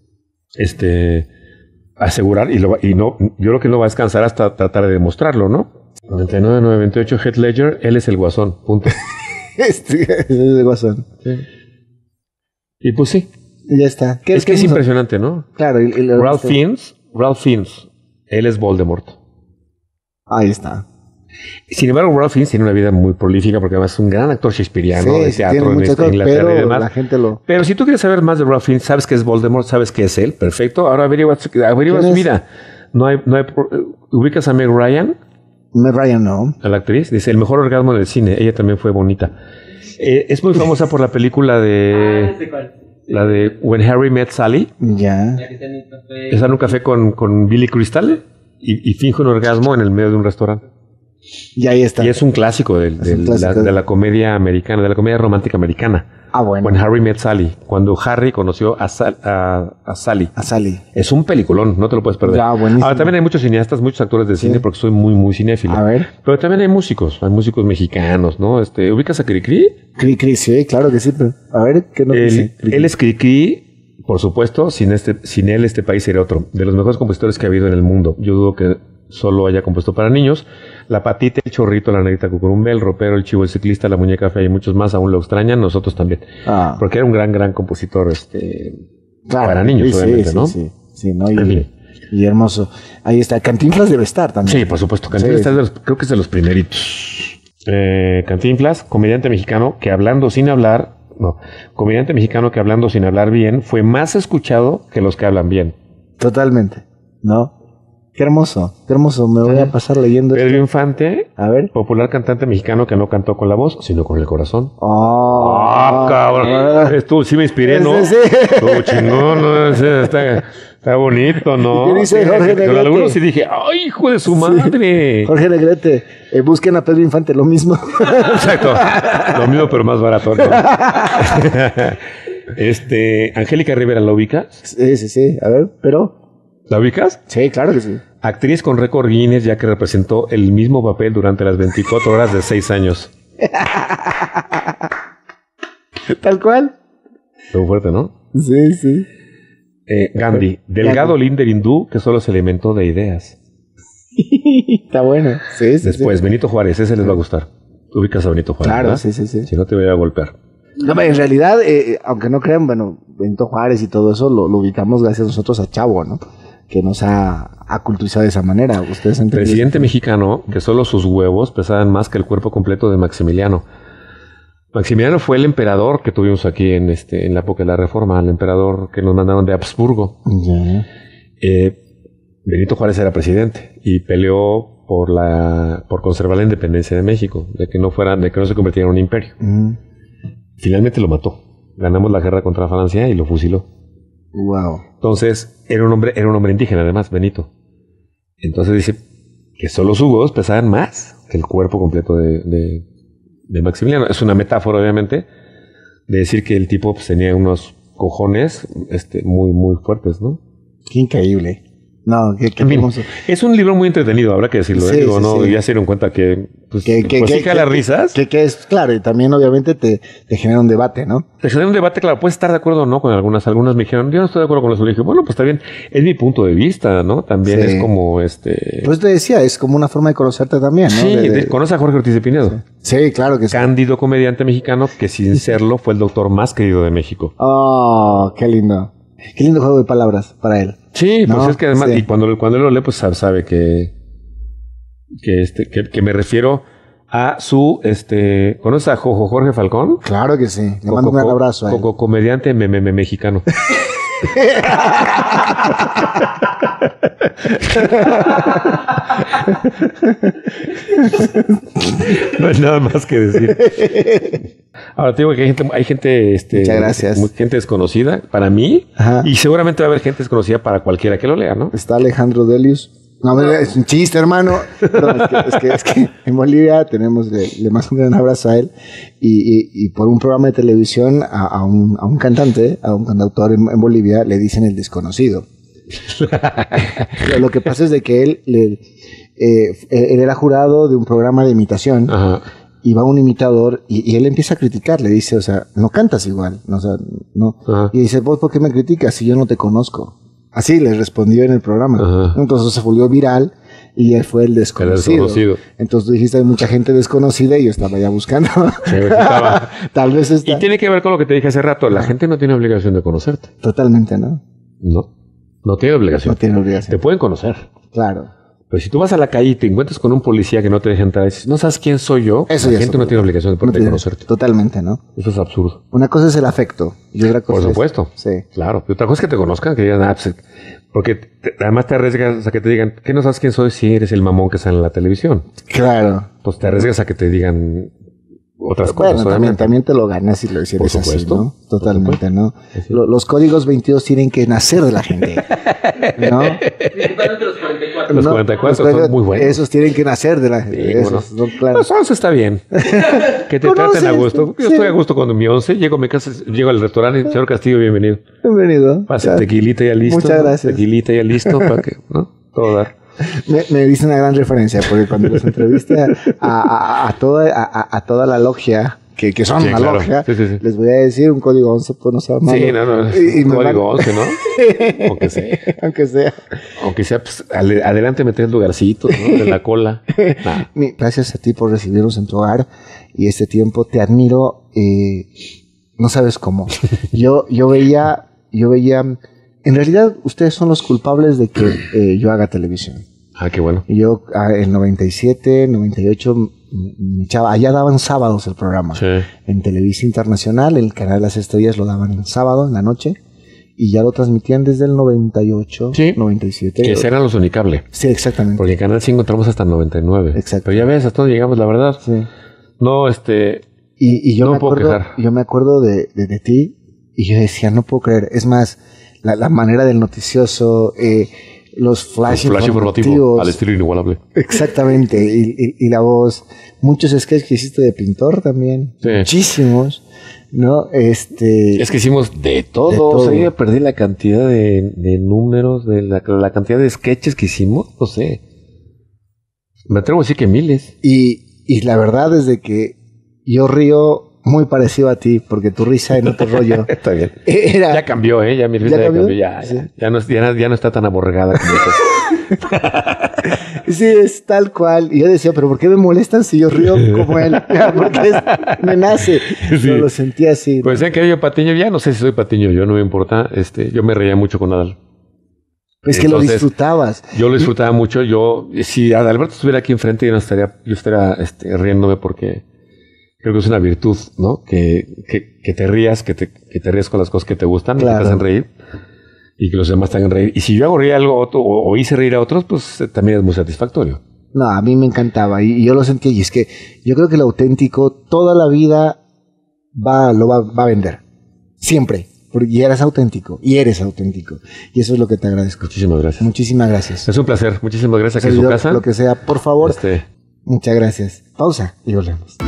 Speaker 6: asegurar, yo creo que no va a descansar hasta tratar de demostrarlo, ¿no? 99-98 Heath Ledger, él es el guasón, punto.
Speaker 1: Es el guasón.
Speaker 6: Sí. Y pues sí.
Speaker 1: Y ya está.
Speaker 6: Es que es impresionante, ¿no?
Speaker 1: Claro.
Speaker 6: Ralph Fiennes, él es Voldemort.
Speaker 1: Ahí está.
Speaker 6: Sin embargo, Ralph Fiennes tiene una vida muy prolífica porque además es un gran actor shakespeariano de teatro en Inglaterra y demás.
Speaker 1: La gente
Speaker 6: Pero si tú quieres saber más de Ralph Fiennes, sabes que es Voldemort, sabes que es él, perfecto. Ahora averigua su vida. ¿Ubicas a Meg Ryan?
Speaker 1: Meg Ryan, no.
Speaker 6: A la actriz. Dice, el mejor orgasmo del cine. Ella también fue bonita. Es muy famosa por la película la de When Harry Met Sally.
Speaker 1: Ya.
Speaker 6: Está en un café con Billy Crystal y finge un orgasmo en el medio de un restaurante.
Speaker 1: Y ahí está.
Speaker 6: Y es un clásico de la comedia americana, de la comedia romántica americana.
Speaker 1: Ah, bueno.
Speaker 6: When Harry Met Sally. Cuando Harry conoció a Sally.
Speaker 1: A Sally.
Speaker 6: Es un peliculón, no te lo puedes perder.
Speaker 1: Ya, buenísimo.
Speaker 6: Ahora, también hay muchos cineastas, muchos actores de cine, porque soy muy, muy cinéfilo.
Speaker 1: A ver.
Speaker 6: Pero también hay músicos mexicanos, ¿no? ¿Ubicas a Cricri?
Speaker 1: Cricri, sí, claro que sí. Pero a ver, ¿qué nos dice?
Speaker 6: Él es Cricri, por supuesto. Sin él, este país sería otro. De los mejores compositores que ha habido en el mundo. Yo dudo que solo haya compuesto para niños. La Patita, el Chorrito, la Negrita Cucurumbé, el Ropero, el Chivo, el Ciclista, la Muñeca Fea y muchos más aún lo extrañan, nosotros también. Porque era un gran compositor para niños, obviamente, ¿no?
Speaker 1: Sí, ¿no? Y hermoso. Ahí está. Cantinflas debe estar también.
Speaker 6: Sí, por supuesto. Cantinflas creo que es de los primeritos. Cantinflas, comediante mexicano que hablando sin hablar bien fue más escuchado que los que hablan bien.
Speaker 1: Totalmente, ¿no? Qué hermoso, me voy a pasar leyendo
Speaker 6: Pedro Infante,
Speaker 1: a ver,
Speaker 6: popular cantante mexicano que no cantó con la voz, sino con el corazón.
Speaker 1: Cabrón.
Speaker 6: Estuvo, sí me inspiré, ¿no?
Speaker 1: Sí.
Speaker 6: Estuvo chingón, ¿no? Está bonito, ¿no?
Speaker 1: ¿Qué dice Jorge Negrete?
Speaker 6: Con algunos sí dije, ¡ay, hijo de su madre!
Speaker 1: Jorge Negrete, busquen a Pedro Infante, lo mismo.
Speaker 6: Exacto, lo mismo pero más barato, ¿no? Angélica Rivera, ¿la ubicas?
Speaker 1: Sí, a ver, pero...
Speaker 6: ¿La ubicas?
Speaker 1: Sí, claro que sí.
Speaker 6: Actriz con récord Guinness, ya que representó el mismo papel durante las 24 horas de 6 años.
Speaker 1: Tal cual.
Speaker 6: Muy fuerte, ¿no?
Speaker 1: Sí.
Speaker 6: Gandhi, delgado líder hindú que solo se alimentó de ideas.
Speaker 1: Está bueno. Sí.
Speaker 6: Después, Benito Juárez, ese les va a gustar. Tú ubicas a Benito Juárez,
Speaker 1: claro,
Speaker 6: ¿verdad?
Speaker 1: Sí.
Speaker 6: Si no te voy a golpear.
Speaker 1: No, en realidad, aunque no crean, bueno, Benito Juárez y todo eso lo ubicamos gracias a nosotros a Chavo, ¿no? Que nos ha culturizado de esa manera. ¿Ustedes entienden?
Speaker 6: Presidente mexicano que solo sus huevos pesaban más que el cuerpo completo de Maximiliano. Maximiliano fue el emperador que tuvimos aquí en la época de la Reforma, el emperador que nos mandaron de Habsburgo.
Speaker 1: Ya.
Speaker 6: Benito Juárez era presidente y peleó por conservar la independencia de México, de que no se convirtiera en un imperio. Finalmente lo mató. Ganamos la guerra contra Francia y lo fusiló.
Speaker 1: Wow.
Speaker 6: Entonces, era un hombre indígena, además, Benito. Entonces dice que solo sus huevos pesaban más que el cuerpo completo de Maximiliano. Es una metáfora, obviamente, de decir que el tipo pues, tenía unos cojones muy, muy fuertes, ¿no?
Speaker 1: Qué increíble. No, qué hermoso.
Speaker 6: Es un libro muy entretenido, habrá que decirlo.
Speaker 1: Sí,
Speaker 6: ¿no?
Speaker 1: sí.
Speaker 6: Ya se dieron cuenta que sí jala risas.
Speaker 1: Que es claro, y también obviamente te genera un debate, ¿no?
Speaker 6: Te genera un debate, claro, puedes estar de acuerdo o no con algunas. Algunas me dijeron, yo no estoy de acuerdo con eso. Le dije, bueno, pues está bien, es mi punto de vista, ¿no? También es como
Speaker 1: Pues te decía, es como una forma de conocerte también, ¿no?
Speaker 6: Sí, conoce a Jorge Ortiz de Pinedo.
Speaker 1: Sí, claro que sí.
Speaker 6: Cándido comediante mexicano que sin serlo fue el doctor más querido de México.
Speaker 1: Oh, qué lindo. Qué lindo juego de palabras para él.
Speaker 6: Sí,
Speaker 1: ¿no?
Speaker 6: Pues es que además,
Speaker 1: sí.
Speaker 6: y cuando él lo lee, pues sabe que me refiero a su, ¿conoces a Jorge Falcón?
Speaker 1: Claro que sí. Le mando un gran abrazo a él.
Speaker 6: Comediante mexicano. No hay nada más que decir. Ahora te digo que hay gente,
Speaker 1: muchas gracias.
Speaker 6: Gente desconocida para mí. Ajá. Y seguramente va a haber gente desconocida para cualquiera que lo lea, ¿no?
Speaker 1: Está Alejandro Delius. No, es un chiste, hermano. Perdón, es que en Bolivia le mando un gran abrazo a él. Y por un programa de televisión a un cantante, a un cantautor en Bolivia, le dicen el desconocido. Lo que pasa es de que él era jurado de un programa de imitación. Ajá. Y va un imitador y él empieza a criticar, le dice, o sea, no cantas igual. O sea, no. Ajá. Y dice, ¿vos por qué me criticas si yo no te conozco? Así les respondió en el programa. Ajá. Entonces se volvió viral y él fue el desconocido. Entonces tú dijiste, hay mucha gente desconocida y yo estaba ya buscando. Sí, tal vez está.
Speaker 6: Y tiene que ver con lo que te dije hace rato. La gente no tiene obligación de conocerte.
Speaker 1: Totalmente, ¿no?
Speaker 6: No tiene obligación.
Speaker 1: No tiene obligación.
Speaker 6: Te pueden conocer.
Speaker 1: Claro.
Speaker 6: Pero si tú vas a la calle y te encuentras con un policía que no te deja entrar y dices, ¿no sabes quién soy yo?
Speaker 1: Eso
Speaker 6: la gente no tiene obligación de conocerte.
Speaker 1: Totalmente, ¿no?
Speaker 6: Eso es absurdo.
Speaker 1: Una cosa es el afecto y otra cosa
Speaker 6: Por supuesto.
Speaker 1: Sí.
Speaker 6: Claro. Y otra cosa es que te conozcan, que digan, porque además te arriesgas a que te digan, ¿qué no sabes quién soy si eres el mamón que sale en la televisión?
Speaker 1: Claro.
Speaker 6: Pues te arriesgas a que te digan otras cosas.
Speaker 1: Bueno, también te lo ganas si lo hicieras así, ¿no? Totalmente, ¿no? Sí. Los códigos 22 tienen que nacer de la gente, ¿no?
Speaker 6: Principalmente los 44. Los 44 son muy buenos.
Speaker 1: Esos tienen que nacer de la gente.
Speaker 6: Sí, esos, no, claro. Los 11 está bien. Que te traten a gusto. Yo estoy a gusto con mi 11. Llego a mi casa, llego al restaurante. Señor Castillo, bienvenido.
Speaker 1: Bienvenido.
Speaker 6: Pase tequilita ya listo.
Speaker 1: Muchas gracias.
Speaker 6: Tequilita ya listo para que, ¿no? Todo dar.
Speaker 1: Me dice una gran referencia, porque cuando los entrevisté a toda la logia, que son una logia, les voy a decir un código 11, pues no sea malo.
Speaker 6: Sí, no. Un código 11, ¿no? Aunque sea. Aunque sea, pues, adelante meter el lugarcito, ¿no? De la cola.
Speaker 1: Gracias a ti por recibirnos en tu hogar y este tiempo. Te admiro, no sabes cómo. Yo veía, en realidad ustedes son los culpables de que yo haga televisión.
Speaker 6: Ah, qué bueno.
Speaker 1: Yo en 97, 98 me echaba, allá daban sábados el programa. Sí. En Televisa Internacional, el canal de las estrellas lo daban en sábado, en la noche, y ya lo transmitían desde el 98, sí. 97.
Speaker 6: Que eran los Unicable.
Speaker 1: Sí, exactamente.
Speaker 6: Porque en Canal 5 entramos hasta el 99.
Speaker 1: Exacto.
Speaker 6: Pero ya ves, hasta donde llegamos, la verdad. Sí. No,
Speaker 1: Y yo
Speaker 6: no
Speaker 1: me
Speaker 6: puedo
Speaker 1: acuerdo,
Speaker 6: quejar.
Speaker 1: Yo me acuerdo de ti, y yo decía, no puedo creer. Es más, la manera del noticioso, los flash informativos
Speaker 6: al estilo inigualable.
Speaker 1: Exactamente, y la voz, muchos sketches que hiciste de pintor también, sí. Muchísimos, ¿no? Es que
Speaker 6: hicimos de todo. O sea, yo perdí la cantidad de números, de la cantidad de sketches que hicimos, no sé. Me atrevo a decir que miles.
Speaker 1: Y la verdad es de que yo río muy parecido a ti, porque tu risa en otro rollo.
Speaker 6: Está bien. Ya cambió, ¿eh? Ya mi risa ya cambió. Ya no está tan aborregada como antes.
Speaker 1: Sí, es tal cual. Y yo decía, ¿pero por qué me molestan si yo río como él? Porque me nace. Sí. Yo lo sentía así.
Speaker 6: Pues decían que yo Patiño, ya no sé si soy Patiño, yo no me importa. Yo me reía mucho con Adal.
Speaker 1: Es que entonces, lo disfrutabas.
Speaker 6: Yo lo disfrutaba mucho. Si Adalberto estuviera aquí enfrente, yo estaría riéndome porque creo que es una virtud, ¿no? Que te rías, que te rías con las cosas que te gustan, claro. Que te hacen reír y que los demás te hagan reír. Y si yo hago reír algo o hice reír a otros, pues también es muy satisfactorio.
Speaker 1: No, a mí me encantaba y yo lo sentía. Y es que yo creo que lo auténtico toda la vida lo va a vender. Siempre. Porque eres auténtico. Y eso es lo que te agradezco.
Speaker 6: Muchísimas gracias.
Speaker 1: Muchísimas gracias.
Speaker 6: Es un placer. Muchísimas gracias aquí en su casa.
Speaker 1: Lo que sea, por favor. Muchas gracias. Pausa y volvemos.